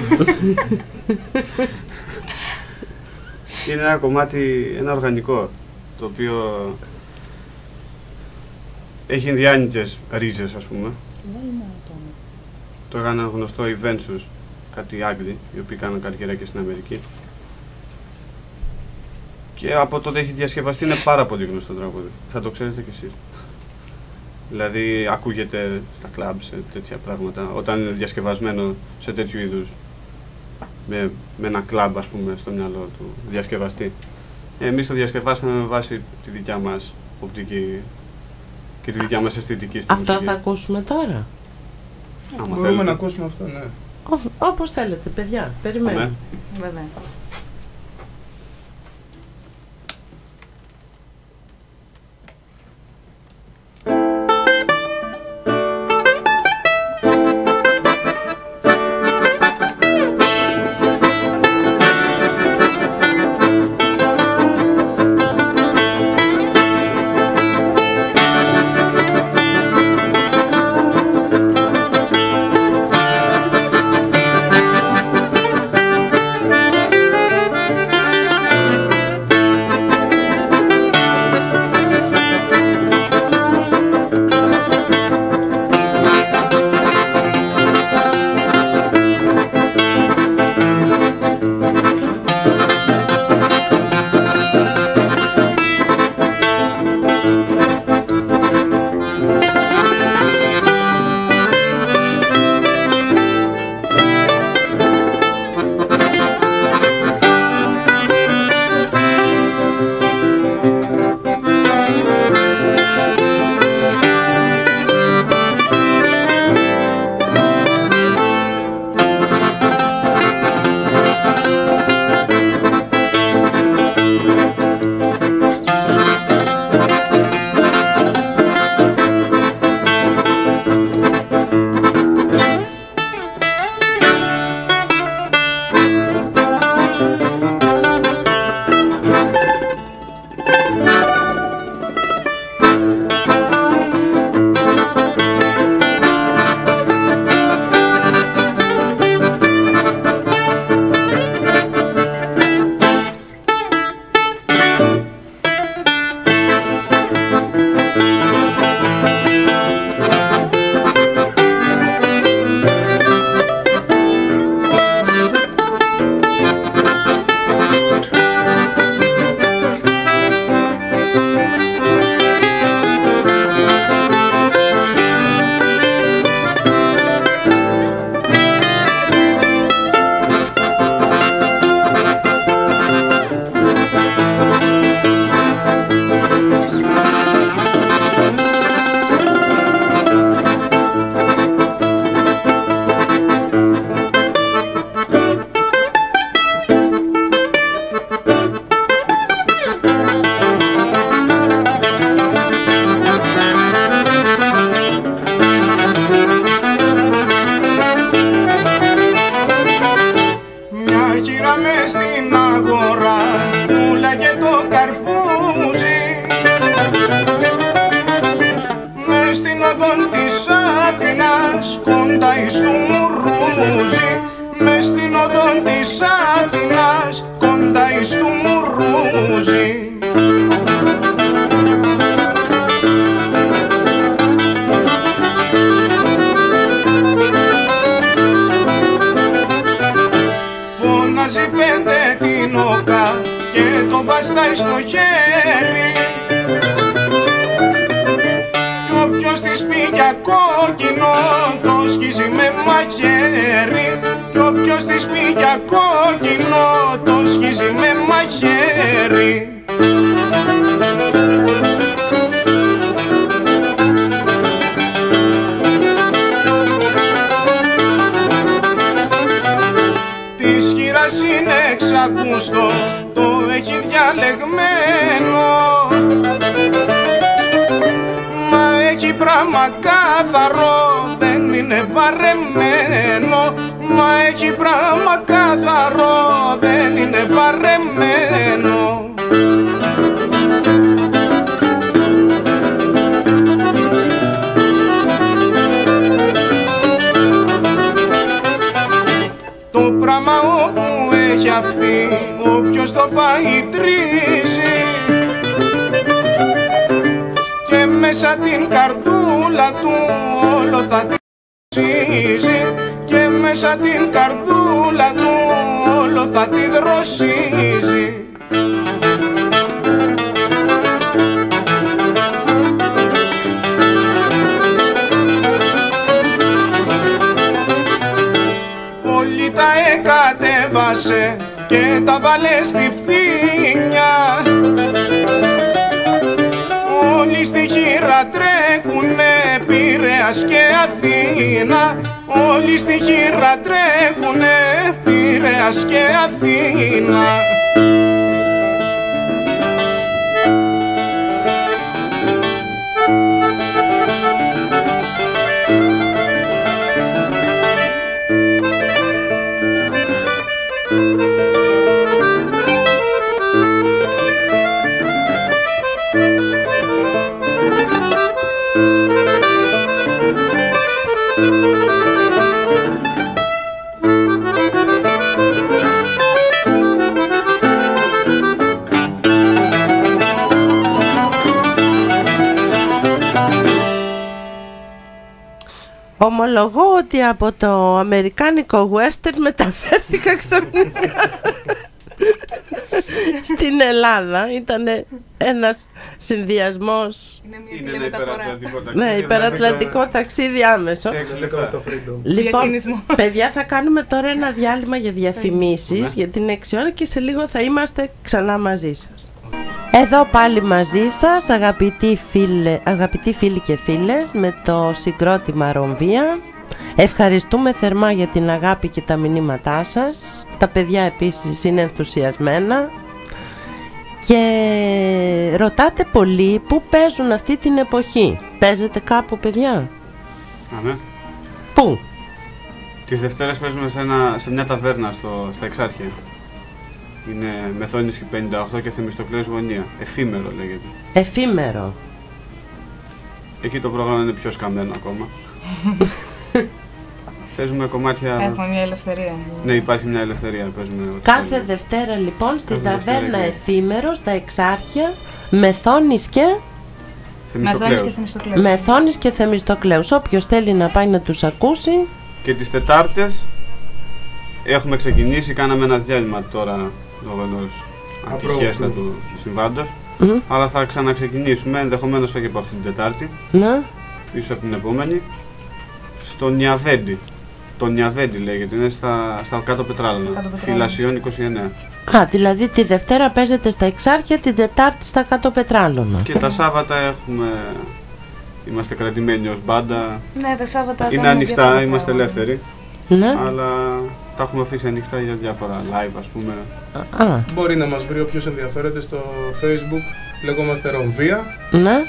Είναι ένα κομμάτι, ένα οργανικό, το οποίο έχει ενδιάνυτες ρίζες, ας πούμε. Το έκαναν γνωστό οι Ventus, κάτι Άγγλοι, οι οποίοι κάναν καριέρα και στην Αμερική. Και από τότε έχει διασκευαστεί, είναι πάρα πολύ γνωστό τραγούδι. Θα το ξέρετε κι εσείς. Δηλαδή ακούγεται στα κλαμπ, σε τέτοια πράγματα, όταν είναι διασκευασμένο σε τέτοιου είδους, με ένα κλαμπ, ας πούμε, στο μυαλό του διασκευαστή. Εμείς το διασκευάσαμε με βάση τη δικιά μας οπτική και τη δικιά μας αισθητική στη μουσική. Αυτό θα ακούσουμε τώρα. Μπορούμε να ακούσουμε αυτό, ναι. Όπως θέλετε, παιδιά, περιμένουμε. Βέβαια. Thank εις του Μουρούζη, μες στην οδόν της Αθηνάς, κοντά εις του Μουρούζη. Φωνάζει πέντε την οκα και το βαστάει στο χέρι, κι όποιος της πει για κόκκινο το σκίζει με μαχαίρι, κι όποιος της πει για κόκκινο το σκίζει με μαχαίρι. Της χείρας είναι εξακούστο, το έχει διαλεγμένο, μα έχει πράγμα καθαρό, δεν είναι βαρεμένο, μα έχει πράγμα καθαρό, δεν είναι βαρεμένο. Το πράγμα όπου έχει αυτή, όποιος το φάει τρίζει, και μέσα την καρδούλα του όλο θα τη δροσίζει, και μέσα την καρδούλα του όλο θα τη δροσίζει. Όλοι τα εκατέβασε και τα βάλε στη φθήνια, όλοι στη χείρα τρέχουνε, Πειραιάς και Αθήνα, όλοι στη χείρα τρέχουνε, Πειραιάς και Αθήνα. Ομολογώ ότι από το αμερικάνικο western μεταφέρθηκα ξαφνικά στην Ελλάδα. Ήταν ένας συνδυασμός. Είναι μια υπερατλαντικό ταξίδι. Ναι, υπερατλαντικό ταξίδι άμεσο. Λοιπόν, παιδιά, θα κάνουμε τώρα ένα διάλειμμα για διαφημίσεις για την 6 ώρα και σε λίγο θα είμαστε ξανά μαζί σας. Εδώ πάλι μαζί σας, αγαπητοί φίλοι και φίλες, με το συγκρότημα Ρομβία. Ευχαριστούμε θερμά για την αγάπη και τα μηνύματά σας. Τα παιδιά επίσης είναι ενθουσιασμένα και ρωτάτε πολύ πού παίζουν αυτή την εποχή. Παίζετε κάπου, παιδιά? Ναι. Πού? Τις Δευτέρες παίζουμε σε μια ταβέρνα στα Εξάρχεια. Είναι Μεθόνισκη 58 και Θεμιστοκλέους γωνία. Εφήμερο λέγεται. Εφήμερο. Εκεί το πρόγραμμα είναι πιο σκαμμένο ακόμα. Παίζουμε κομμάτια... Έχουμε μια ελευθερία. Ναι, υπάρχει μια ελευθερία. Παίζουμε κάθε Δευτέρα λοιπόν στην ταβέρνα Εφήμερο, στα Εξάρχεια, Μεθόνης και... Μεθόνης και Θεμιστοκλέους. Όποιος θέλει να πάει να τους ακούσει. Και τις Τετάρτες έχουμε ξεκινήσει, κάναμε ένα διάλειμμα τώρα λόγω ενός ατυχέστατου συμβάντος. Αλλά θα ξαναξεκινήσουμε, ενδεχομένως όχι από αυτή την Τετάρτη, ίσως από την επόμενη, στο Νιαβέντι. Το Νιαβέντι λέγεται, είναι στα κάτω Πετράλωνα, Φυλασιών 29. Α, δηλαδή τη Δευτέρα παίζετε στα Εξάρχεια, την Τετάρτη στα κάτω Πετράλωνα. Και τα Σάββατα είμαστε κρατημένοι ως μπάντα. Ναι, τα Σάββατα είναι ανοιχτά, είμαστε ελεύθεροι. Ναι. Αλλά τα έχουμε αφήσει ανοιχτά για διάφορα live, ας πούμε. Μπορεί να μας βρει όποιος ενδιαφέρεται στο Facebook, λεγόμαστε Ρομβία. Ναι.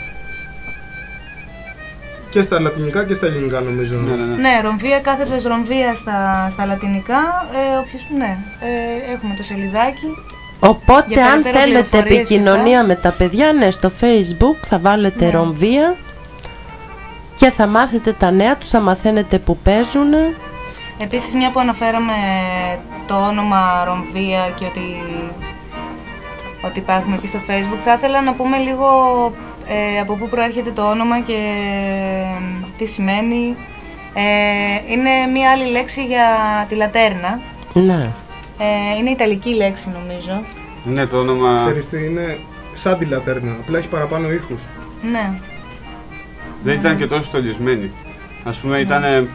Και στα λατινικά και στα ελληνικά νομίζω. Ναι, Ρομβία, κάθετος Ρομβία στα λατινικά. Έχουμε το σελιδάκι. Οπότε αν θέλετε επικοινωνία με τα παιδιά, ναι, στο Facebook θα βάλετε Ρομβία και θα μάθετε τα νέα τους, θα μαθαίνετε που παίζουν. Επίσης, μια που αναφέραμε το όνομα Ρομβία και ότι υπάρχουμε εκεί στο Facebook, θα ήθελα να πούμε λίγο από πού προέρχεται το όνομα και τι σημαίνει. Είναι μια άλλη λέξη για τη λατέρνα. Ναι. Είναι ιταλική λέξη, νομίζω. Ναι, το όνομα... Ξέρεις τι, είναι σαν τη λατέρνα, απλά έχει παραπάνω ήχους. Ναι. Δεν ήταν και τόσο στολισμένη. Ας πούμε, ήταν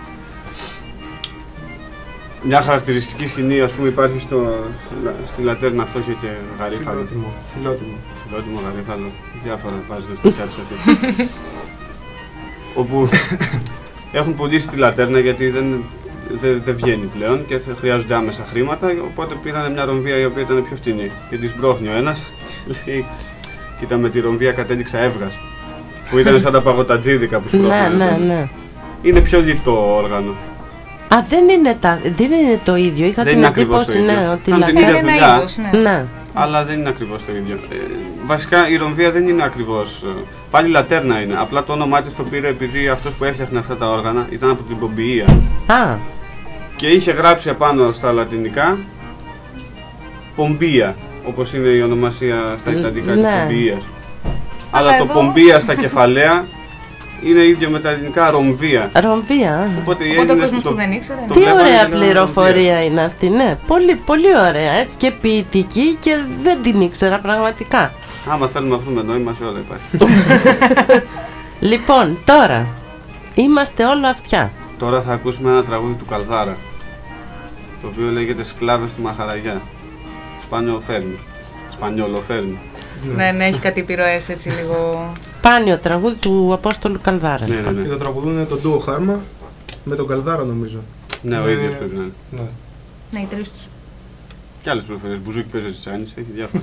μια χαρακτηριστική σκηνή, ας πούμε, υπάρχει στη λατέρνα, αυτό είχε και γαρίφαλο. Φιλότιμο γαρίφαλο. Διάφορα βάζετε στο chat αυτή. Όπου έχουν πουλήσει τη λατέρνα γιατί δεν βγαίνει πλέον και χρειάζονται άμεσα χρήματα, οπότε πήραν μια ρομβία η οποία ήταν πιο φτηνή. Και τη σμπρώχνει ο ένας και λέει, κοίτα, με τη ρομβία κατέληξα έβγας. Που ήταν σαν τα παγωτατζίδικα που σπρώχνανε. Ναι. Είναι πιο λιτό όργανο. Α, δεν είναι το ίδιο. Είχα την εντύπωση, ότι είναι λατέρνα. την ίδια δουλειά, ναι. Αλλά δεν είναι ακριβώς το ίδιο. Βασικά η ρομβία δεν είναι ακριβώς. Πάλι λατέρνα είναι. Απλά το όνομά της το πήρε επειδή αυτός που έφτιαχνε αυτά τα όργανα ήταν από την Πομπιεία. Α. Και είχε γράψει απάνω στα λατινικά Πομπία, όπως είναι η ονομασία στα ιταλικά της Πομπιείας. Αλλά το Πομπία στα κεφαλαία είναι ίδιο με τα ελληνικά Ρομβία. Ρομβία. Οπότε ο κόσμος που δεν ήξερε. Τι ωραία πληροφορία είναι αυτή, ναι. Πολύ, πολύ ωραία, έτσι, και ποιητική και δεν την ήξερα πραγματικά. Άμα θέλουμε να βρούμε νόημα σε όλα υπάρχει. Λοιπόν, τώρα είμαστε όλα αυτιά. Τώρα θα ακούσουμε ένα τραγούδι του Καλδάρα, το οποίο λέγεται «Σκλάβες του Μαχαραγιά». Σπανιολοφέρνη. Ναι, έχει κάτι επιρροές έτσι λίγο. Σπάνιο τραγούδι του Απόστολου Καλδάρα. Ναι. Και το τραγουδούν το ντουο Χάρμα με τον Καλδάρα, νομίζω. Ναι, ο ίδιος πρέπει να είναι. Ναι, οι τρεις τους. Και άλλες πληροφορίες. Μπουζούκι παίζει Τσάνης, έχει διάφορα.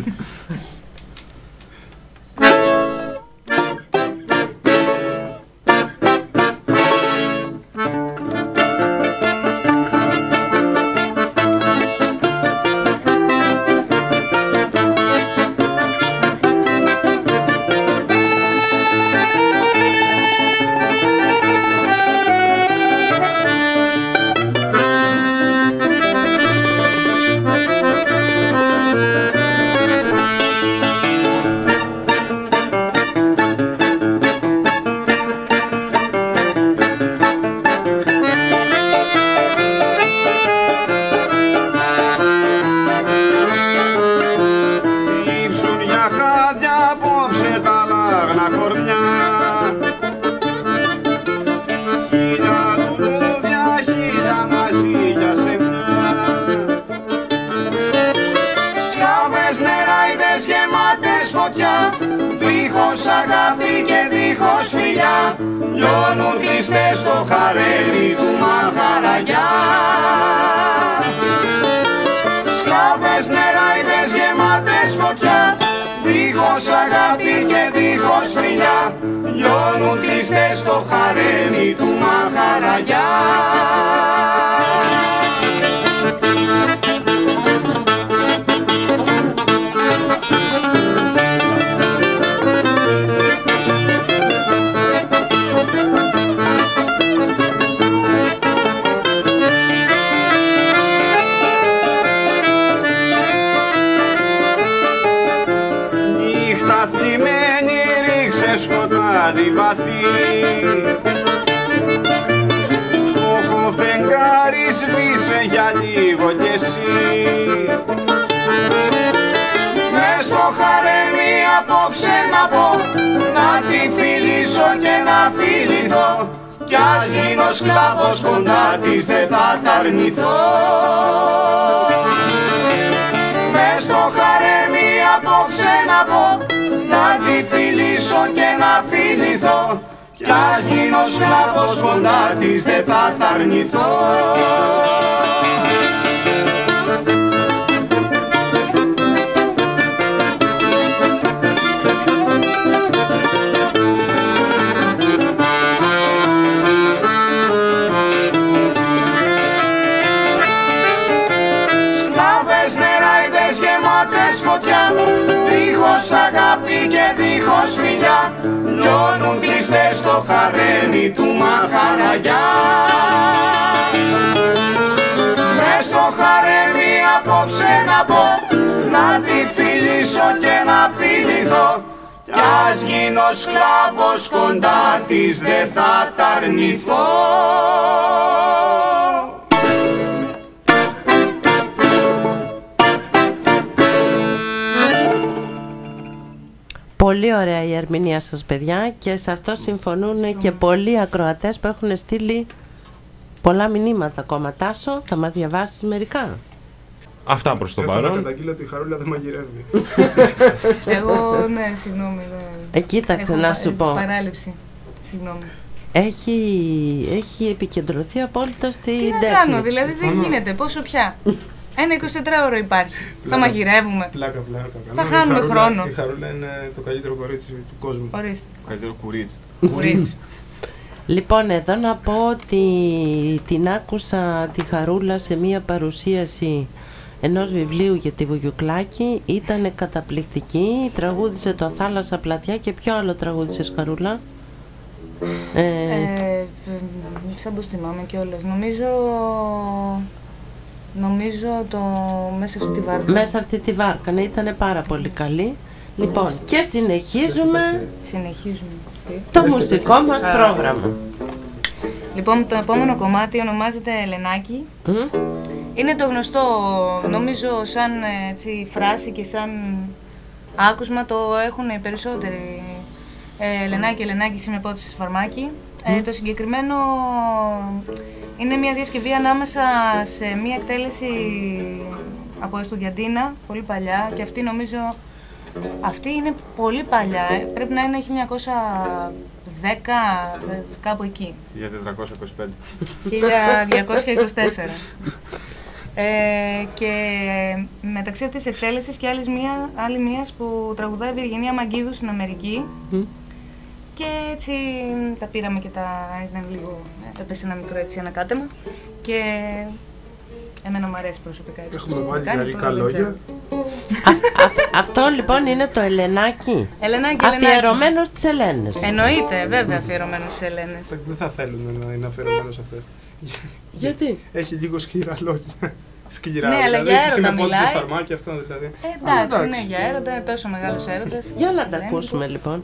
Στο χαρέλι του Μαχαραγιά, σκλάβες νεράιδες γεμάτες φωτιά, δίχως αγάπη και δίχως φιλιά, λιώνουν κλειστές στο χαρέλι του Μαχαραγιά. Σκοτάδι βαθύ, φτωχό φεγγάρι σβήσε για λίγο κι εσύ. Μες στο χαρέμι απόψε να πω, να τη φιλήσω και να φιληθώ, κι ας γίνω σκλάβος κοντά της δεν θα τ' αρνηθώ. Μες στο χαρέμι απόψε να πω, να τη φιλήσω και να φιληθώ, κι ας γίνω σκλάβος κοντά της δεν θα τ' αρνηθώ. Σκλάβες νεράιδες γεμάτες φωτιά, δίχως αγάπη και δίχως δίχως φιλιά, λιώνουν κλειστές στο χαρέμι του μαχαραγιά. Μες στο χαρέμι απόψε να πω, να τη φιλήσω και να φιληθώ, κι ας γίνω σκλάβος κοντά της δε θα τ' αρνηθώ. Πολύ ωραία η ερμηνεία σας, παιδιά, και σε αυτό συμφωνούν και πολλοί ακροατές που έχουν στείλει πολλά μηνύματα ακόμα. Τάσο, θα μας διαβάσεις μερικά? Αυτά προς το παρόν. Έχω να καταγγείλω ότι η Χαρούλα δεν μαγειρεύει. Εγώ, ναι, συγγνώμη. Κοίταξε να σου πω. Παράληψη. Συγγνώμη. Έχει επικεντρωθεί απόλυτα στη Τι να τέχνη. κάνω, δηλαδή δεν γίνεται, πόσο πια. Ένα 24ωρο υπάρχει. Θα μαγειρεύουμε. Πλάκα. Θα χάνουμε χρόνο. Η Χαρούλα είναι το καλύτερο κορίτσι του κόσμου. Ορίστε. Το καλύτερο κουρίτσι. Κουρίτσι. Λοιπόν, εδώ να πω ότι την άκουσα τη Χαρούλα σε μία παρουσίαση ενός βιβλίου για τη Βουγιουκλάκη. Ήτανε καταπληκτική, τραγούδισε το Θάλασσα Πλατιά. Και ποιο άλλο τραγούδισες, Χαρούλα? Σαν πως θυμάμαι κιόλας. Νομίζω το Μέσα αυτή τη βάρκα. Μέσα αυτή τη βάρκα, ναι, ήτανε πάρα πολύ καλή. Λοιπόν, και συνεχίζουμε το μουσικό μας πρόγραμμα. Λοιπόν, το επόμενο κομμάτι ονομάζεται Ελενάκι. Είναι το γνωστό, νομίζω, σαν έτσι, φράση και σαν άκουσμα το έχουν οι περισσότεροι. Ελενάκι, Ελενάκι, εσύ με πότισες φαρμάκι. Το συγκεκριμένο είναι μια διασκευή ανάμεσα σε μια εκτέλεση από Εστουδιαντίνα, πολύ παλιά, και αυτή νομίζω, αυτή είναι πολύ παλιά, πρέπει να είναι 1910, κάπου εκεί. 1425. 1224. Και μεταξύ αυτής της εκτέλεσης και άλλη μίας που τραγουδάει η Βιργενία Μαγκίδου στην Αμερική. Και έτσι τα πήραμε και ήταν λίγο, τα πέσει ένα μικρό έτσι ανακάτεμα. Και εμένα μου αρέσει προσωπικά έτσι. Έχουμε βάλει γαλλικά λόγια. Αυτό λοιπόν είναι το Ελενάκι. Ελενάκι. Αφιερωμένο στις Ελένες. Εννοείται, βέβαια αφιερωμένο στις Ελένες. Δεν θα θέλουν να είναι αφιερωμένο σε αυτό. Γιατί? Έχει λίγο σκληρά λόγια. Σκληρά, ναι, αλλά για έρωτα μιλάει. Φαρμάκι, αυτό δηλαδή. Εντάξει, ναι, για έρωτα, τόσο μεγάλος έρωτας. Για να τα ακούσουμε λοιπόν.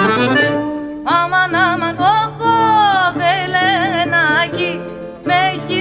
Αμαν, όχο, Ελενάκι, με έχει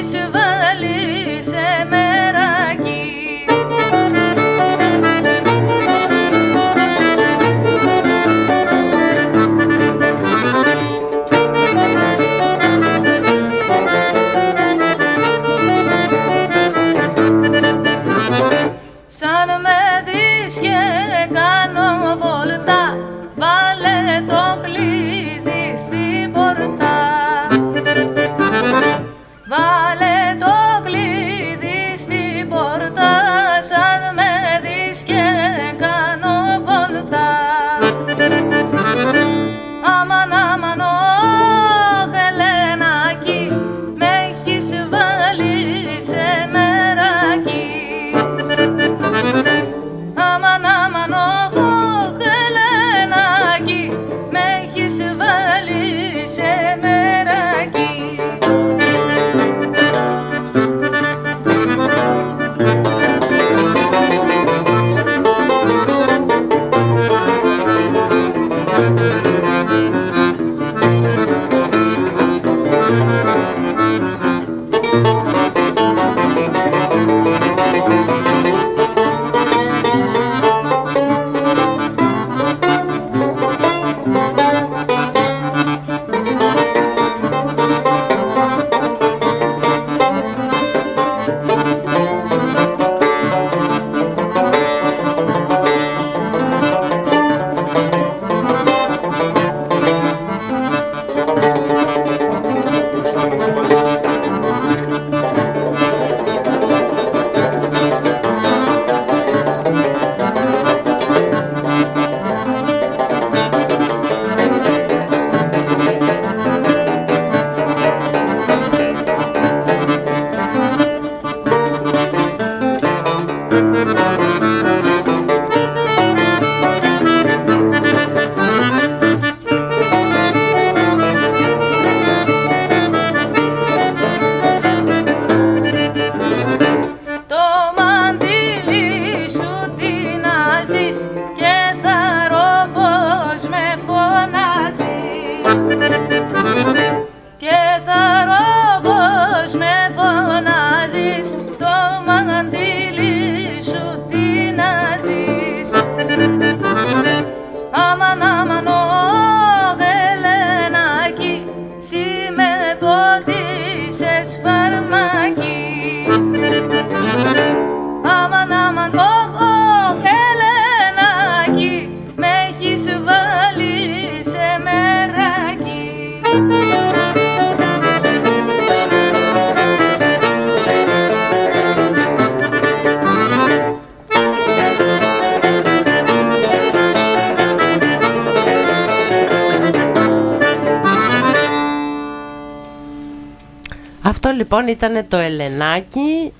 Αυτό λοιπόν ήταν το Ελενάκι.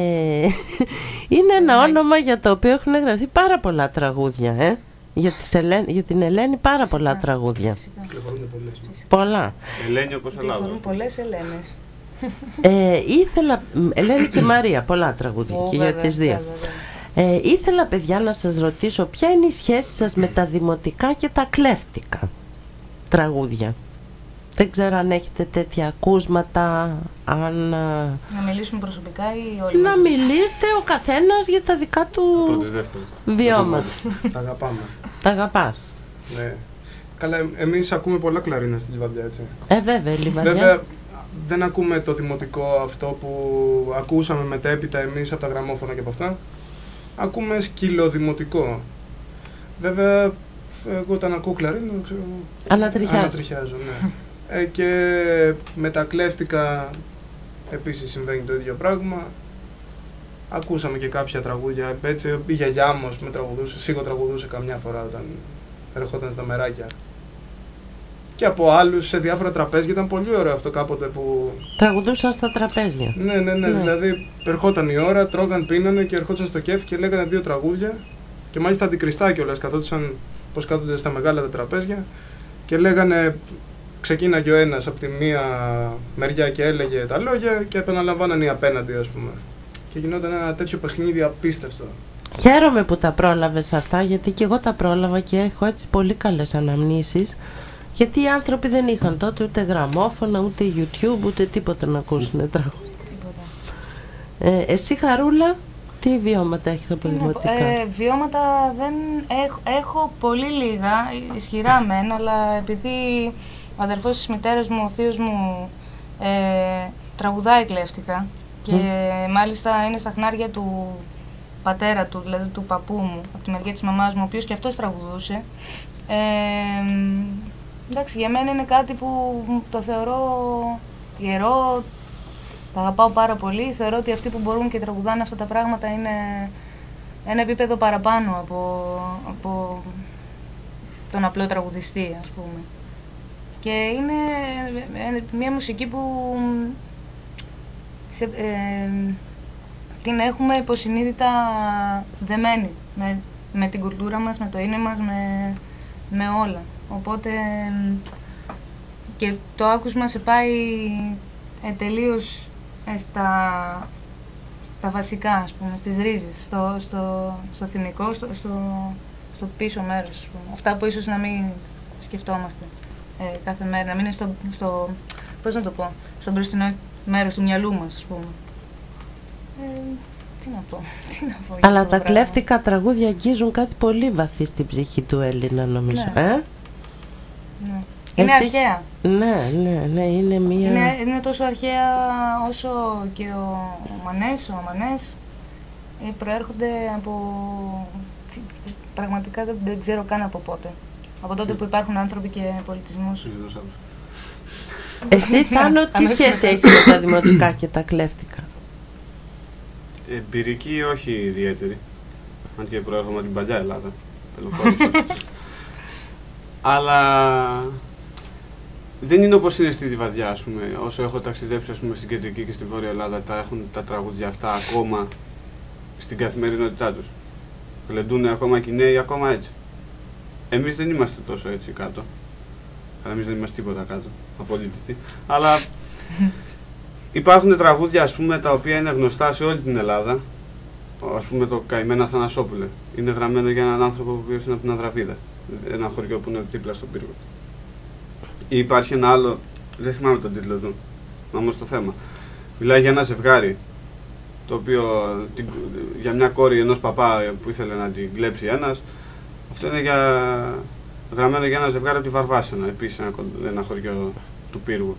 Είναι ένα όνομα για το οποίο έχουν γραφτεί πάρα πολλά τραγούδια. Για την Ελένη πάρα πολλά τραγούδια. Πολλά. Ελένη όπως Ελλάδα. Πολλές Ελένες. Ελένη και Μαρία, πολλά τραγούδια και για τις δύο. Ήθελα, παιδιά, να σας ρωτήσω ποια είναι η σχέση σας με τα δημοτικά και τα κλέφτικα τραγούδια. Δεν ξέρω αν έχετε τέτοια ακούσματα, αν... Να μιλήσουμε προσωπικά ή όλοι? Να μιλήσετε ο καθένας για τα δικά του βιώματα. Τα αγαπάμε. Τα αγαπάς. Ναι. Καλά, εμείς ακούμε πολλά κλαρίνα στη Λιβαδιά, έτσι. Βέβαια, Λιβαδιά. Βέβαια, δεν ακούμε το δημοτικό αυτό που ακούσαμε μετέπειτα εμείς από τα γραμμόφωνα και από αυτά. Ακούμε σκυλοδημοτικό. Βέβαια, εγώ όταν ακούω κλαρίνα, ξέρω... Ανατριχιάζω, ναι. Και με τα κλέφτικα επίσης συμβαίνει το ίδιο πράγμα. Ακούσαμε και κάποια τραγούδια, έτσι η γιαγιά μου με τραγουδούσε, σίγουρα καμιά φορά όταν ερχόταν στα μεράκια. Και από άλλους σε διάφορα τραπέζια, ήταν πολύ ωραίο αυτό κάποτε που... Τραγουδούσαν στα τραπέζια. Ναι, δηλαδή ερχόταν η ώρα, τρώγαν, πίνανε και ερχόταν στο κέφι και λέγανε 2 τραγούδια και μάλιστα αντικριστά κιόλας, καθόντουσαν πως κάθονται στα μεγάλα τα τραπέζια και λέγανε... Ξεκίναγε ο ένας από τη μία μεριά και έλεγε τα λόγια και επαναλαμβάνανε οι απέναντι, ας πούμε. Και γινόταν ένα τέτοιο παιχνίδι απίστευτο. Χαίρομαι που τα πρόλαβες αυτά, γιατί και εγώ τα πρόλαβα και έχω έτσι πολύ καλές αναμνήσεις. Γιατί οι άνθρωποι δεν είχαν τότε ούτε γραμμόφωνα, ούτε YouTube, ούτε τίποτα να ακούσουν τραγούδια. Εσύ, Χαρούλα, τι βιώματα έχεις από δημοτικά? Βιώματα δεν έχω πολύ λίγα, ισχυρά μεν, αλλά επειδή ο αδερφός της μητέρας μου, ο θείος μου, τραγουδάει κλέφτικα και μάλιστα είναι στα χνάρια του πατέρα του, δηλαδή του παππού μου, από τη μεριά της μαμάς μου, ο οποίος και αυτός τραγουδούσε. Εντάξει, για μένα είναι κάτι που το θεωρώ ιερό, το αγαπάω πάρα πολύ. Θεωρώ ότι αυτοί που μπορούν και τραγουδάνε αυτά τα πράγματα είναι ένα επίπεδο παραπάνω από τον απλό τραγουδιστή, ας πούμε. Και είναι μια μουσική που την έχουμε υποσυνείδητα δεμένη με την κουλτούρα μας, με το είναι μας, με όλα. Οπότε και το άκουσμα σε πάει τελείως στα βασικά, ας πούμε, στις ρίζες, στο θυμικό, στο πίσω μέρος, ας πούμε. Αυτά που ίσως να μην σκεφτόμαστε κάθε μέρα, να μην είναι πώς να το πω, στον μπροστινό μέρος του μυαλού μας, ας πούμε. Τι να πω. Αλλά τα κλέφτικα τραγούδια αγγίζουν κάτι πολύ βαθύ στην ψυχή του Έλληνα, νομίζω. Ναι. Είναι αρχαία. Ναι, είναι μία... Είναι τόσο αρχαία όσο και ο Αμανές προέρχονται από... Πραγματικά δεν ξέρω καν από πότε. Από τότε που υπάρχουν άνθρωποι και πολιτισμός. Εσύ, Θάνο, τι σχέση έχεις με τα δημοτικά και τα κλέφτικα? Εμπειρική, όχι ιδιαίτερη. Αν και προέρχομαι από την παλιά Ελλάδα. Αλλά δεν είναι όπως είναι στη Λιβαδιά, ας πούμε. Όσο έχω ταξιδέψει, ας πούμε, στην Κεντρική και στη Βόρεια Ελλάδα, έχουν τα τραγούδια αυτά ακόμα στην καθημερινότητά τους. Γλεντούν ακόμα και οι νέοι, ακόμα έτσι. Εμείς δεν είμαστε τόσο έτσι κάτω. Αλλά εμείς δεν είμαστε τίποτα κάτω, απολύτως. Αλλά υπάρχουν τραγούδια, ας πούμε, τα οποία είναι γνωστά σε όλη την Ελλάδα. Ας πούμε το Καημένα Θανασόπουλε. Είναι γραμμένο για έναν άνθρωπο που είναι από την Ανδραβίδα. Ένα χωριό που είναι δίπλα στον πύργο. Ή υπάρχει ένα άλλο, δεν θυμάμαι τον τίτλο του, όμως το θέμα. Μιλάει για ένα ζευγάρι, το οποίο για μια κόρη ενός παπά που ήθελε να την κλέψει ένας. Αυτό είναι γραμμένο για ένα ζευγάρι από τη Βαρβάσαινα, επίσης ένα χωριό του πύργου.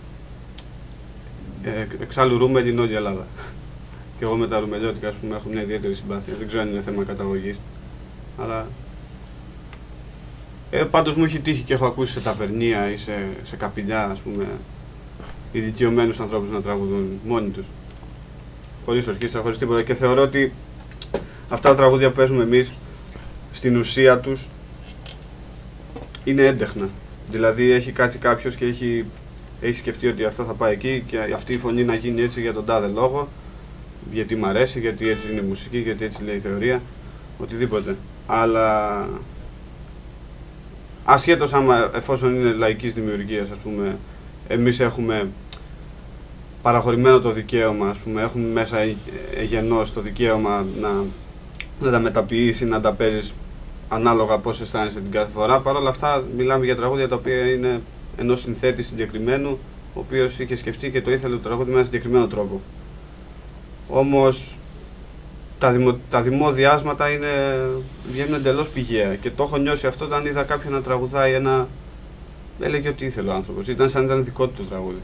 Εξάλλου Ρούμελη είναι όλη η Ελλάδα. Και εγώ με τα ρουμελιώτικα, ας πούμε, έχω μια ιδιαίτερη συμπάθεια. Δεν ξέρω αν είναι θέμα καταγωγής. Αλλά πάντως μου έχει τύχει και έχω ακούσει σε ταβερνία ή σε καπηλιά, ας πούμε, ηλικιωμένους ανθρώπους να τραγουδούν μόνοι τους. Χωρίς ορχήστρα, χωρίς τίποτα. Και θεωρώ ότι αυτά τα τραγούδια που παίζουμε εμείς, στην ουσία τους, είναι έντεχνα. Δηλαδή έχει κάτσει κάποιος και έχει σκεφτεί ότι αυτό θα πάει εκεί και αυτή η φωνή να γίνει έτσι για τον τάδε λόγο, γιατί μ' αρέσει, γιατί έτσι είναι η μουσική, γιατί έτσι λέει η θεωρία, οτιδήποτε. Αλλά ασχέτως εφόσον είναι λαϊκής δημιουργίας, ας πούμε, εμείς έχουμε παραχωρημένο το δικαίωμα, ας πούμε, έχουμε μέσα εγενώς το δικαίωμα να τα μεταποιήσει, να τα παίζεις ανάλογα πώς αισθάνεσαι την κάθε φορά. Παρ' όλα αυτά μιλάμε για τραγούδια τα οποία είναι ενός συνθέτη συγκεκριμένου, ο οποίος είχε σκεφτεί και το ήθελε το τραγούδι με έναν συγκεκριμένο τρόπο. Όμως τα δημόδια άσματα βγαίνουν εντελώς πηγαία και το έχω νιώσει αυτό όταν είδα κάποιον να τραγουδάει έλεγε ότι ήθελε ο άνθρωπος, ήταν σαν να ήταν δικό του το τραγούδι.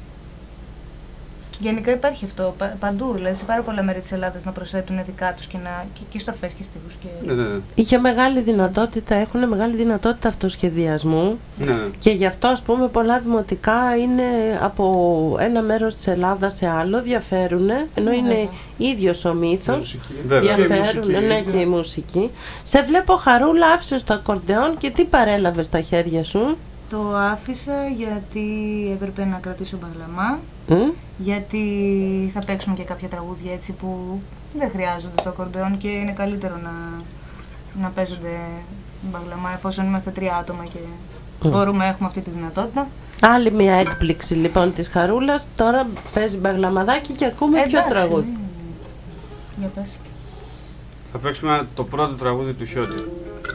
Γενικά υπάρχει αυτό παντού, δηλαδή σε πάρα πολλά μέρη της Ελλάδας να προσθέτουν δικά τους και στροφές και στίχους. Ναι. Είχε μεγάλη δυνατότητα, έχουν μεγάλη δυνατότητα αυτοσχεδιασμού και γι' αυτό, ας πούμε, πολλά δημοτικά είναι από ένα μέρος της Ελλάδας σε άλλο, διαφέρουν, ενώ είναι ίδιος ο μύθος, διαφέρουν και η μουσική. Σε βλέπω, Χαρούλα, άφησες το ακορντεόν και τι παρέλαβες στα χέρια σου? Το άφησα γιατί έπρεπε να κρατήσω μπαγλαμά, γιατί θα παίξουμε και κάποια τραγούδια έτσι που δεν χρειάζονται το ακορντεόν και είναι καλύτερο να παίζονται μπαγλαμά εφόσον είμαστε 3 άτομα και μπορούμε, έχουμε αυτή τη δυνατότητα. Άλλη μια έκπληξη λοιπόν της Χαρούλας, τώρα παίζει μπαγλαμαδάκι και ακούμε ποιο τραγούδι. Για πες. Θα παίξουμε το πρώτο τραγούδι του Χιώτη.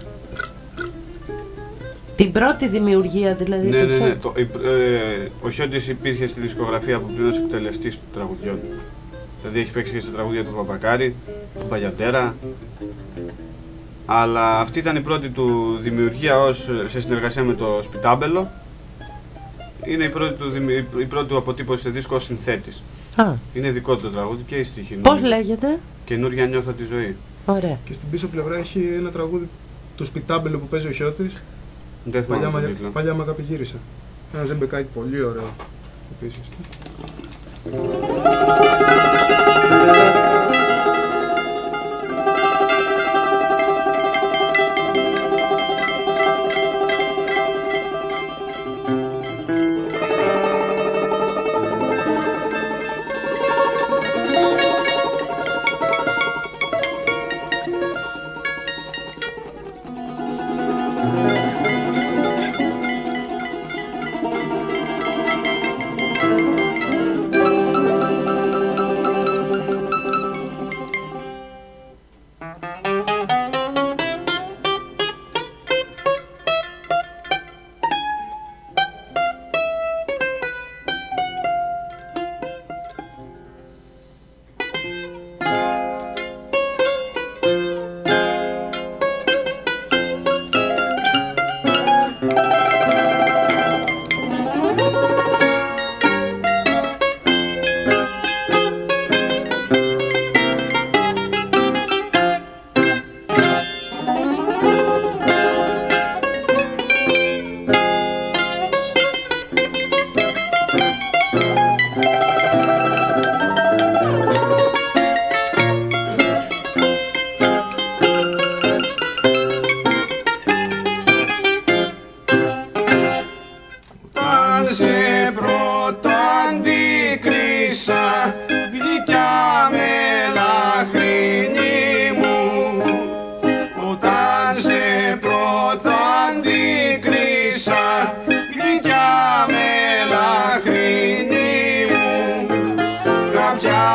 Την πρώτη δημιουργία δηλαδή του Χιώτη. Ο Χιώτης υπήρχε στη δισκογραφία από πριν ως εκτελεστής του τραγουδιών. Δηλαδή έχει παίξει και σε τραγούδια του Βαμπακάρη, του Παγιαντέρα. Αλλά αυτή ήταν η πρώτη του δημιουργία σε συνεργασία με το Σπιτάμπελο. Είναι η πρώτη του αποτύπωση σε δίσκο ως συνθέτης. Είναι δικό του το τραγούδι και η στίχη. Πώς λέγεται? Καινούρια νιώθω τη ζωή. Ωραία. Και στην πίσω πλευρά έχει ένα τραγούδι του Σπιτάμπελο που παίζει ο Χιώτης. Δεν θυμάμαι παλιά μ' αγάπη γύρισα. Ένα ζεμπεκάκι πολύ ωραίο επίσης.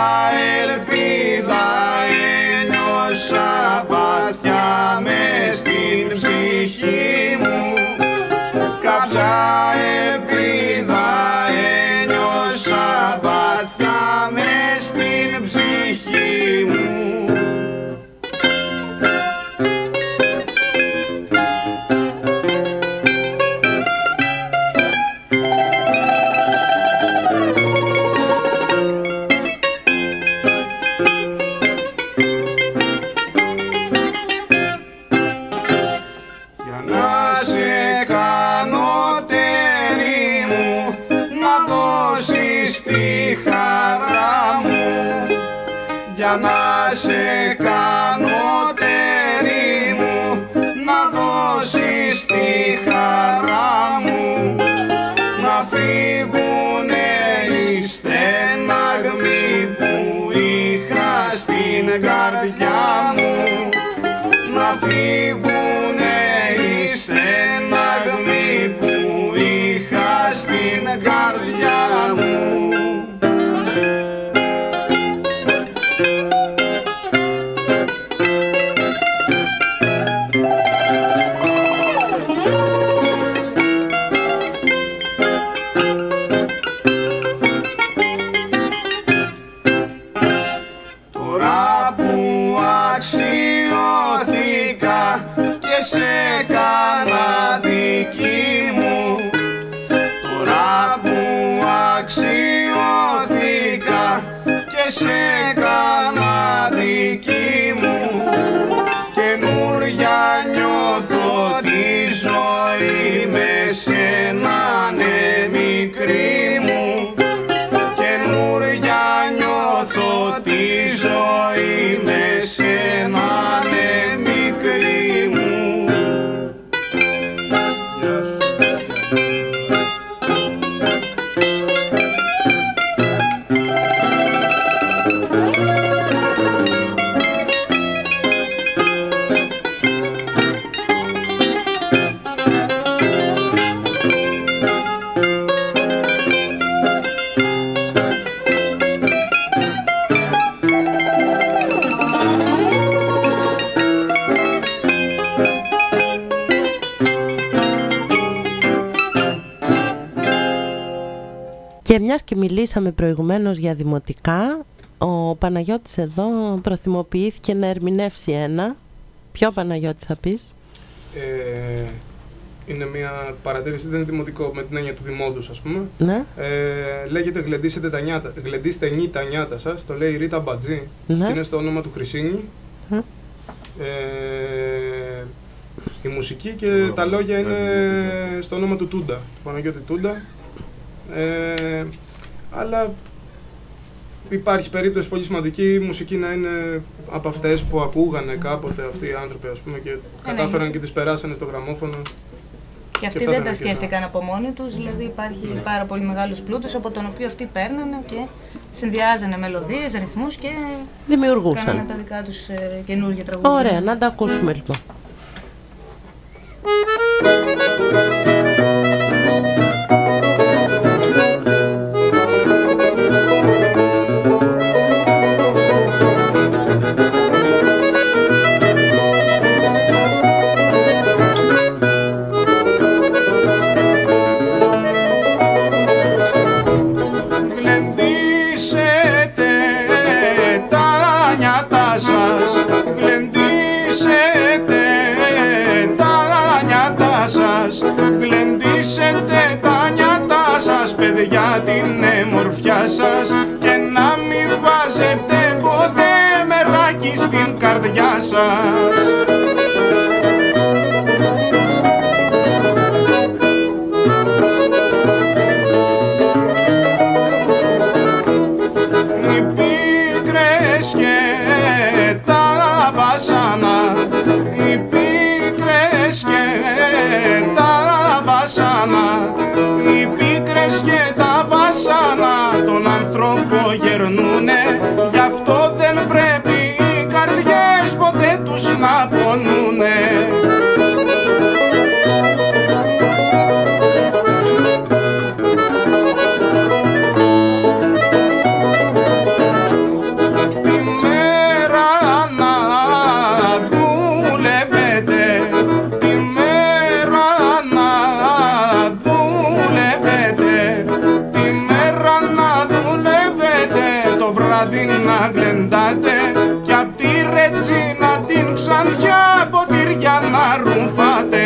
ελπίδα ένιωσα βαθιά μες στην ψυχή μου. Κάποια ελπίδα ένιωσα βαθιά μες στην ψυχή μου. Για να σε κάνω τέρι μου, να δώσεις τη χαρά μου, να φύγουνε οι στεναγμοί που είχα στην καρδιά μου, να φύγουνε οι στεναγμοί που είχα στην καρδιά μου. Ζωή με σένα, ναι μικρή μου, καινούρια νιώθω τη ζωή με σένα, ναι μικρή μου. Γεια σου. Και μιας και μιλήσαμε προηγουμένως για δημοτικά, ο Παναγιώτης εδώ προθυμοποιήθηκε να ερμηνεύσει ένα. Ποιο, Παναγιώτη, θα πεις? Είναι μια παρατήρηση, δεν είναι δημοτικό με την έννοια του δημότους, ας πούμε. Ναι. Λέγεται «Γλεντήστε νη τα νιάτα σας», το λέει η Ρίτα Μπατζή, ναι. Είναι στο όνομα του Χρυσίνη. Η μουσική και τα λόγια είναι στο όνομα του Τούντα, του Παναγιώτη Τούντα. Αλλά υπάρχει περίπτωση πολύ σημαντική η μουσική να είναι από αυτές που ακούγανε κάποτε αυτοί οι άνθρωποι, ας πούμε, και κατάφεραν και τις περάσανε στο γραμμόφωνο. Και αυτοί δεν τα σκέφτηκαν από μόνοι τους, δηλαδή υπάρχει πάρα πολύ μεγάλος πλούτος από τον οποίο αυτοί παίρνανε και συνδυάζανε μελωδίες, ρυθμούς και δημιουργούσαν. Κάνανε τα δικά τους καινούργια τραγούδια. Ωραία, να τα ακούσουμε λοιπόν. Γλεντήσετε τα νιάτα σας, παιδιά, την εμορφιά σας, και να μην βάζετε ποτέ μεράκι στην καρδιά σας. Οι πίκρες και τα βασάνα, οι πίκρες και τα βασάνα, οι πίκρες και τα βασάνα τον άνθρωπο γερνούνε, γι' αυτό δεν πρέπει οι καρδιές ποτέ τους να πονούνε. βράδυ να γλεντάτε κι απ' τη Ρετσίνα την Ξαντιά ποτήρια να ρουφάτε.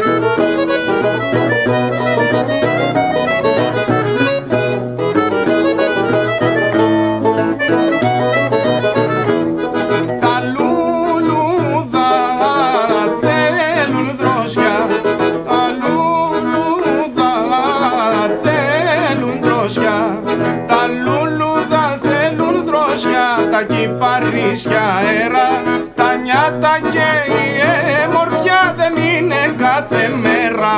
Τα λουλούδα θέλουν δρόσια, τα λουλούδα θέλουν δρόσια, τα λουλούδα θέλουν δρόσια, τα κυπαρίσια αέρα, τα νιάτα και η εμορφιά δεν είναι κάθε μέρα.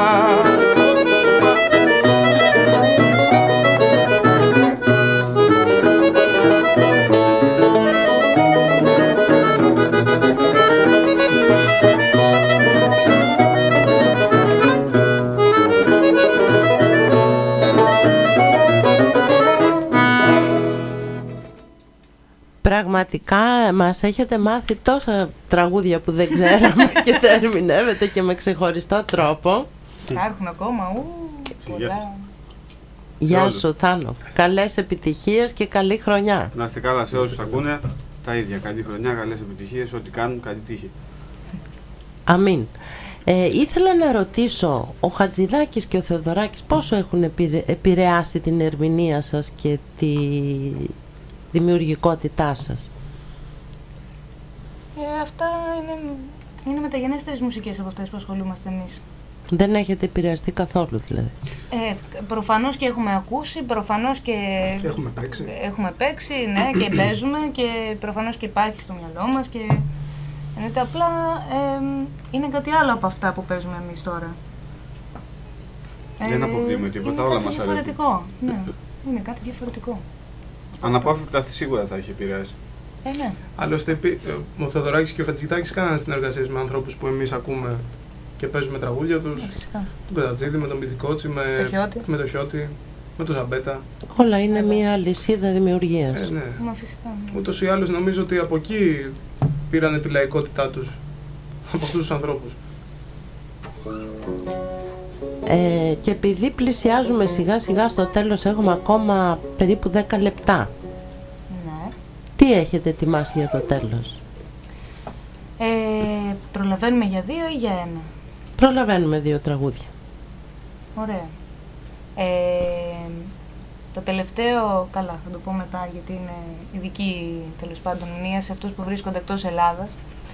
Πραγματικά μας έχετε μάθει τόσα τραγούδια που δεν ξέραμε και τα ερμηνεύετε και με ξεχωριστό τρόπο. Υπάρχουν ακόμα, πολλά. Γεια σου Θάνο, καλές επιτυχίες και καλή χρονιά. Να είστε καλά σε όσους ακούνε, τα ίδια, καλή χρονιά, καλές επιτυχίες, ό,τι κάνουν, καλή τύχη. Αμήν. Ήθελα να ρωτήσω, ο Χατζηδάκης και ο Θεοδωράκης πόσο έχουν επηρεάσει την ερμηνεία σας και τη δημιουργικότητά σας? Αυτά είναι μεταγενέστερες μουσικές από αυτές που ασχολούμαστε εμείς. Δεν έχετε επηρεαστεί καθόλου δηλαδή? Προφανώς και έχουμε ακούσει, προφανώς και έχουμε παίξει, ναι, και παίζουμε και προφανώς και υπάρχει στο μυαλό μας και εννοείται, απλά είναι κάτι άλλο από αυτά που παίζουμε εμείς τώρα. Δεν αποκλείουμε τίποτα, όλα μας αρέσουν. Είναι κάτι διαφορετικό, ναι, είναι κάτι διαφορετικό. Αναπόφευκτα σίγουρα θα έχει επηρεάσει. Ναι. Άλλωστε, ο Θεοδωράκης και ο Χατζηδάκης κάνανε συνεργασίες με ανθρώπους που εμείς ακούμε και παίζουμε τραγούδια τους. Τον Κατατζίδη, με τον Πυθικότσι, με το Χιώτη, με τον Ζαμπέτα. Όλα είναι μια αλυσίδα δημιουργίας. Ναι. Φυσικά. Ούτως ή άλλως νομίζω ότι από εκεί πήρανε τη λαϊκότητά τους, από αυτούς τους ανθρώπους. Και επειδή πλησιάζουμε σιγά σιγά στο τέλος, έχουμε ακόμα περίπου 10 λεπτά. Ναι. Τι έχετε ετοιμάσει για το τέλος? Προλαβαίνουμε για 2 ή για 1? Προλαβαίνουμε 2 τραγούδια. Ωραία. Το τελευταίο, καλά, θα το πω μετά γιατί είναι ειδική τέλος πάντων μνήμα σε αυτούς που βρίσκονται εκτός Ελλάδας.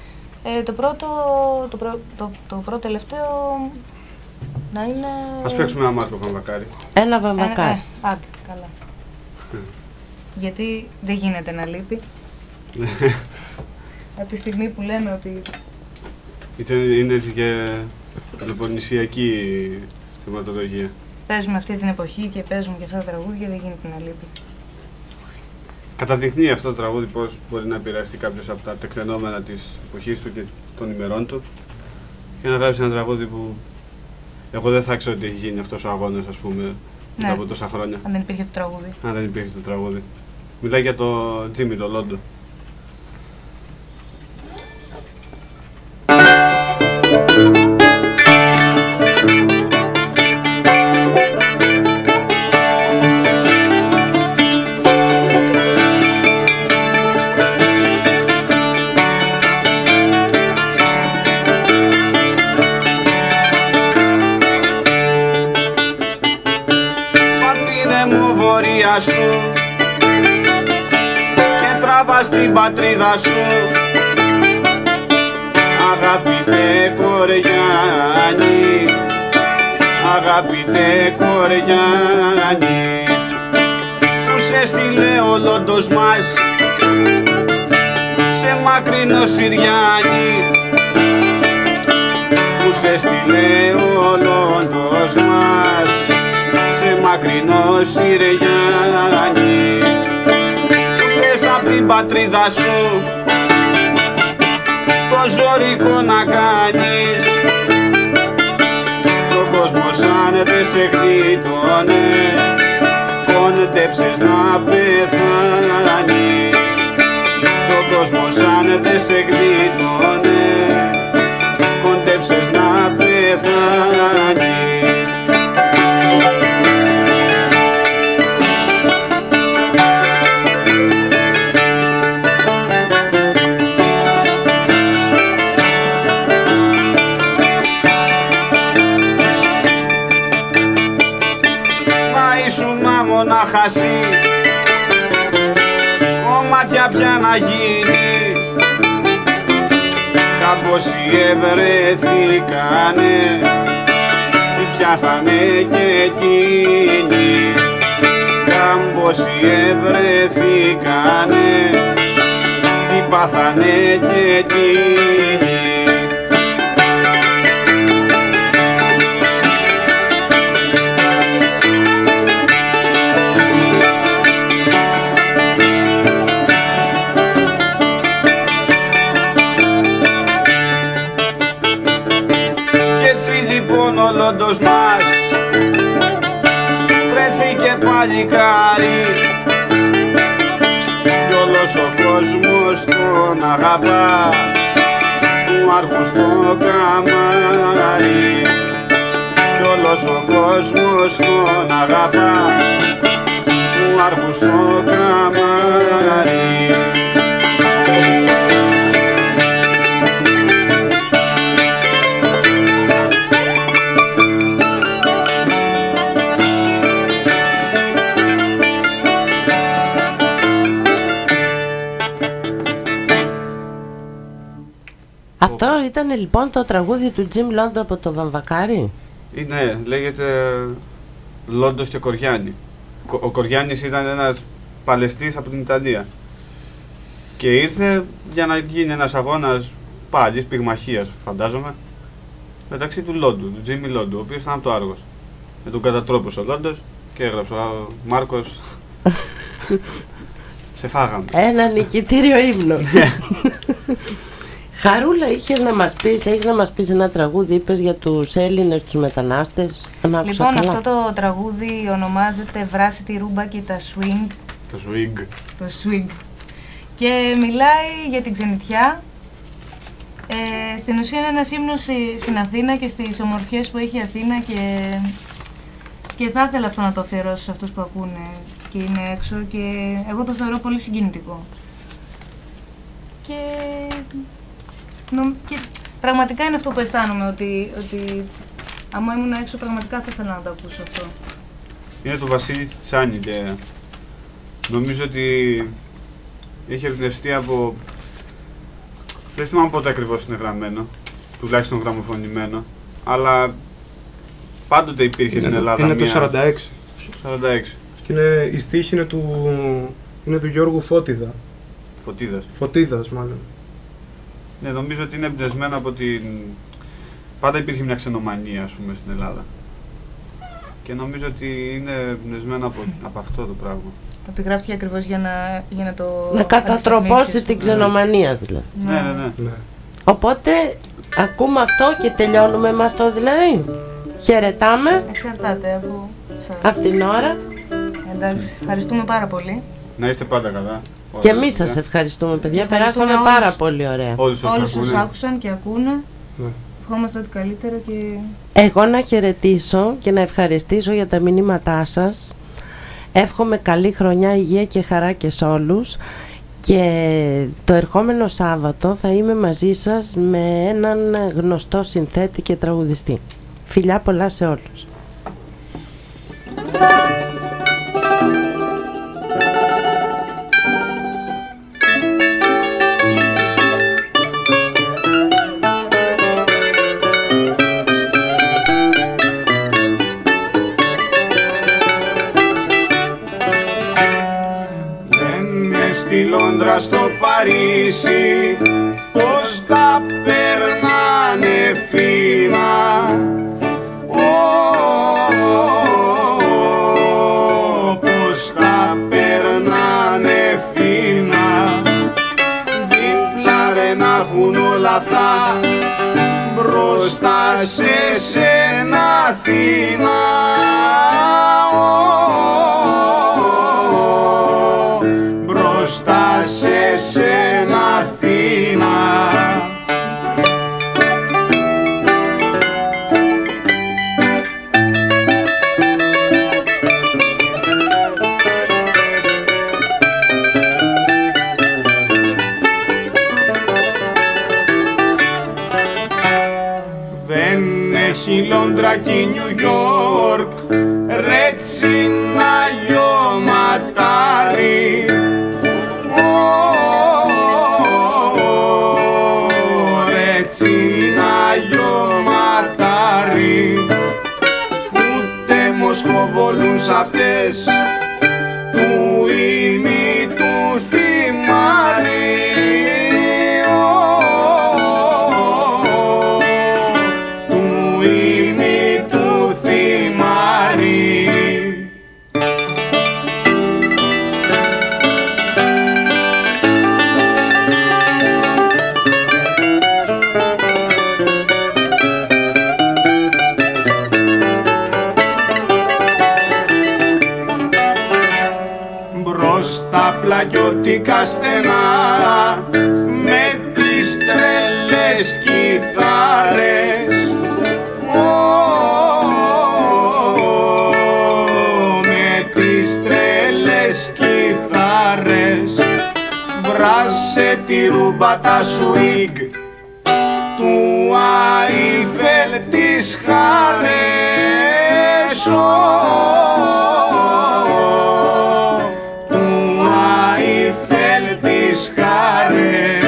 Το πρώτο τελευταίο να είναι... Ας παίξουμε ένα Μάρκο Βαμβακάρη. Ένα Βαμβακάρη. Άντε, καλά. Γιατί δεν γίνεται να λείπει. Από τη στιγμή που λέμε ότι... Είναι έτσι και πελοποννησιακή θεματολογία. Παίζουμε αυτή την εποχή και παίζουμε και αυτά τα τραγούδια, δεν γίνεται να λείπει. Καταδεικνύει αυτό το τραγούδι πώς μπορεί να επηρεαστεί κάποιος από τα τεκτενόμενα της εποχής του και των ημερών του και να γράψει ένα τραγούδι που εγώ δεν θα ξέρω ότι έχει γίνει αυτός ο αγώνας, ας πούμε, μετά από τόσα χρόνια. Αν δεν υπήρχε το τραγούδι. Αν δεν υπήρχε το τραγούδι. Μιλάει για το Τζίμι, το Λόντο. Σου και τράβα στην πατρίδα σου, αγαπητέ Κοριάννη, αγαπητέ Κοριάννη, που σε στείλε ο Λόντος μας σε μακρινό Συριάννη, που σε στείλε ο Λόντος μας σε μακρινό Συριάννη, που θες απ' την πατρίδα σου το ζωρικό να κάνεις, τον κόσμο σαν δεν σε γλίτωνε, κόντεψες να πεθάνεις, τον κόσμο σαν δεν σε γλίτωνε, κόντεψες να πεθάνεις. πια να γίνει. Κάμποσοι ευρεθήκανε, τι πιάσανε και εκείνοι. Κάμποσοι ευρεθήκανε, τι πάθανε και εκείνοι. Λοιπόν ο Λόντος μας βρέθηκε παλικάρι κι όλος ο κόσμος τον αγαπά, του άρχου στο καμάρι. Κι όλος ο κόσμος τον αγαπά, του άρχου στο καμάρι. Αυτό ήταν λοιπόν το τραγούδι του Τζιμ Λόντο από το Βαμβακάρι. Ναι, λέγεται Λόντος και Κοριάννη. Ο Κοριάννης ήταν ένας παλαιστής από την Ιταλία και ήρθε για να γίνει ένας αγώνας πάλι πυγμαχίας, φαντάζομαι, μεταξύ του Λόντου, του Τζίμι Λόντου, ο οποίος ήταν από το Άργος. Με τον κατατρόπωσε ο Λόντος και έγραψε ο Μάρκος σε φάγαμε. Ένα νικητήριο ύμνο. Χαρούλα, έχεις να μας πεις ένα τραγούδι, είπες για τους Έλληνες, τους μετανάστες. Λοιπόν, αυτό το τραγούδι ονομάζεται «Βράσει τη ρούμπα και τα swing». Το swing. Και μιλάει για την ξενιτιά. Στην ουσία είναι ένας ύμνος στην Αθήνα και στις ομορφιές που έχει η Αθήνα και θα ήθελα αυτό να το αφιερώσω σε αυτούς που ακούνε και είναι έξω και εγώ το θεωρώ πολύ συγκινητικό. Και πραγματικά είναι αυτό που αισθάνομαι, ότι άμα ήμουν έξω πραγματικά θα ήθελα να το ακούσω αυτό. Είναι του Βασίλη Τσιτσάνη και νομίζω ότι είχε εμπνευστεί από... Δεν θυμάμαι πότε ακριβώς είναι γραμμένο, τουλάχιστον γραμμοφωνημένο, αλλά πάντοτε υπήρχε στην Ελλάδα. Είναι μια... το 46. 46. Και η στίχη είναι του Γιώργου Φώτιδα. Φωτίδας μάλλον. Ναι, νομίζω ότι είναι εμπνευσμένο από την... Πάντα υπήρχε μια ξενομανία, ας πούμε, στην Ελλάδα. Και νομίζω ότι είναι εμπνευσμένο από αυτό το πράγμα. Ότι γράφτηκε ακριβώς για να το... Να κατατροπώσει την ξενομανία δηλαδή. Ναι. Οπότε ακούμε αυτό και τελειώνουμε με αυτό δηλαδή. Χαιρετάμε. Εξαρτάται από εσάς. Από την ώρα. Εντάξει, ευχαριστούμε πάρα πολύ. Να είστε πάντα καλά. Και εμείς σας ευχαριστούμε, παιδιά. Περάσαμε πάρα πολύ ωραία. Όλους όσους άκουσαν και ακούνε. Ευχόμαστε ό,τι καλύτερο και... Εγώ να χαιρετήσω και να ευχαριστήσω για τα μηνύματά σας. Εύχομαι καλή χρονιά, υγεία και χαρά και σε όλους. Και το ερχόμενο Σάββατο θα είμαι μαζί σας με έναν γνωστό συνθέτη και τραγουδιστή. Φιλιά πολλά σε όλους. Στη Λόντρα, στο Παρίσι, πως τα περνάνε φίνα. Πως τα περνάνε φίνα. Δίπλα ρε να έχουν όλα αυτά, μπροστά σε σένα Αθήνα. Μπροστά σε σένα Αθήνα. Δεν έχει Λόντρα και Νιου Γιόρκ ρέτσι να γιωματάρει. Oh παναγιώτικα στενά με τις τρελές κιθάρες. Με τις τρελές κιθάρες βράσε τη ρούμπα τα σουίγκ του Άιφελ τις χαρές. Του Άιφελ τις χαρές.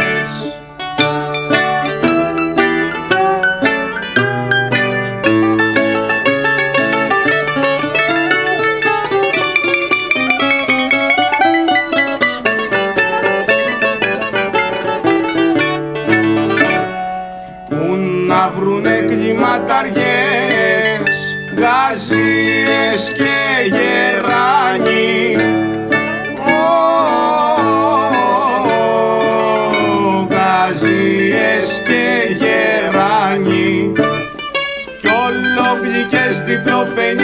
Κλιματαριές, γαζίες και γεράνοι, γαζίες και γεράνοι κι όλο γλυκές διπλοπενιές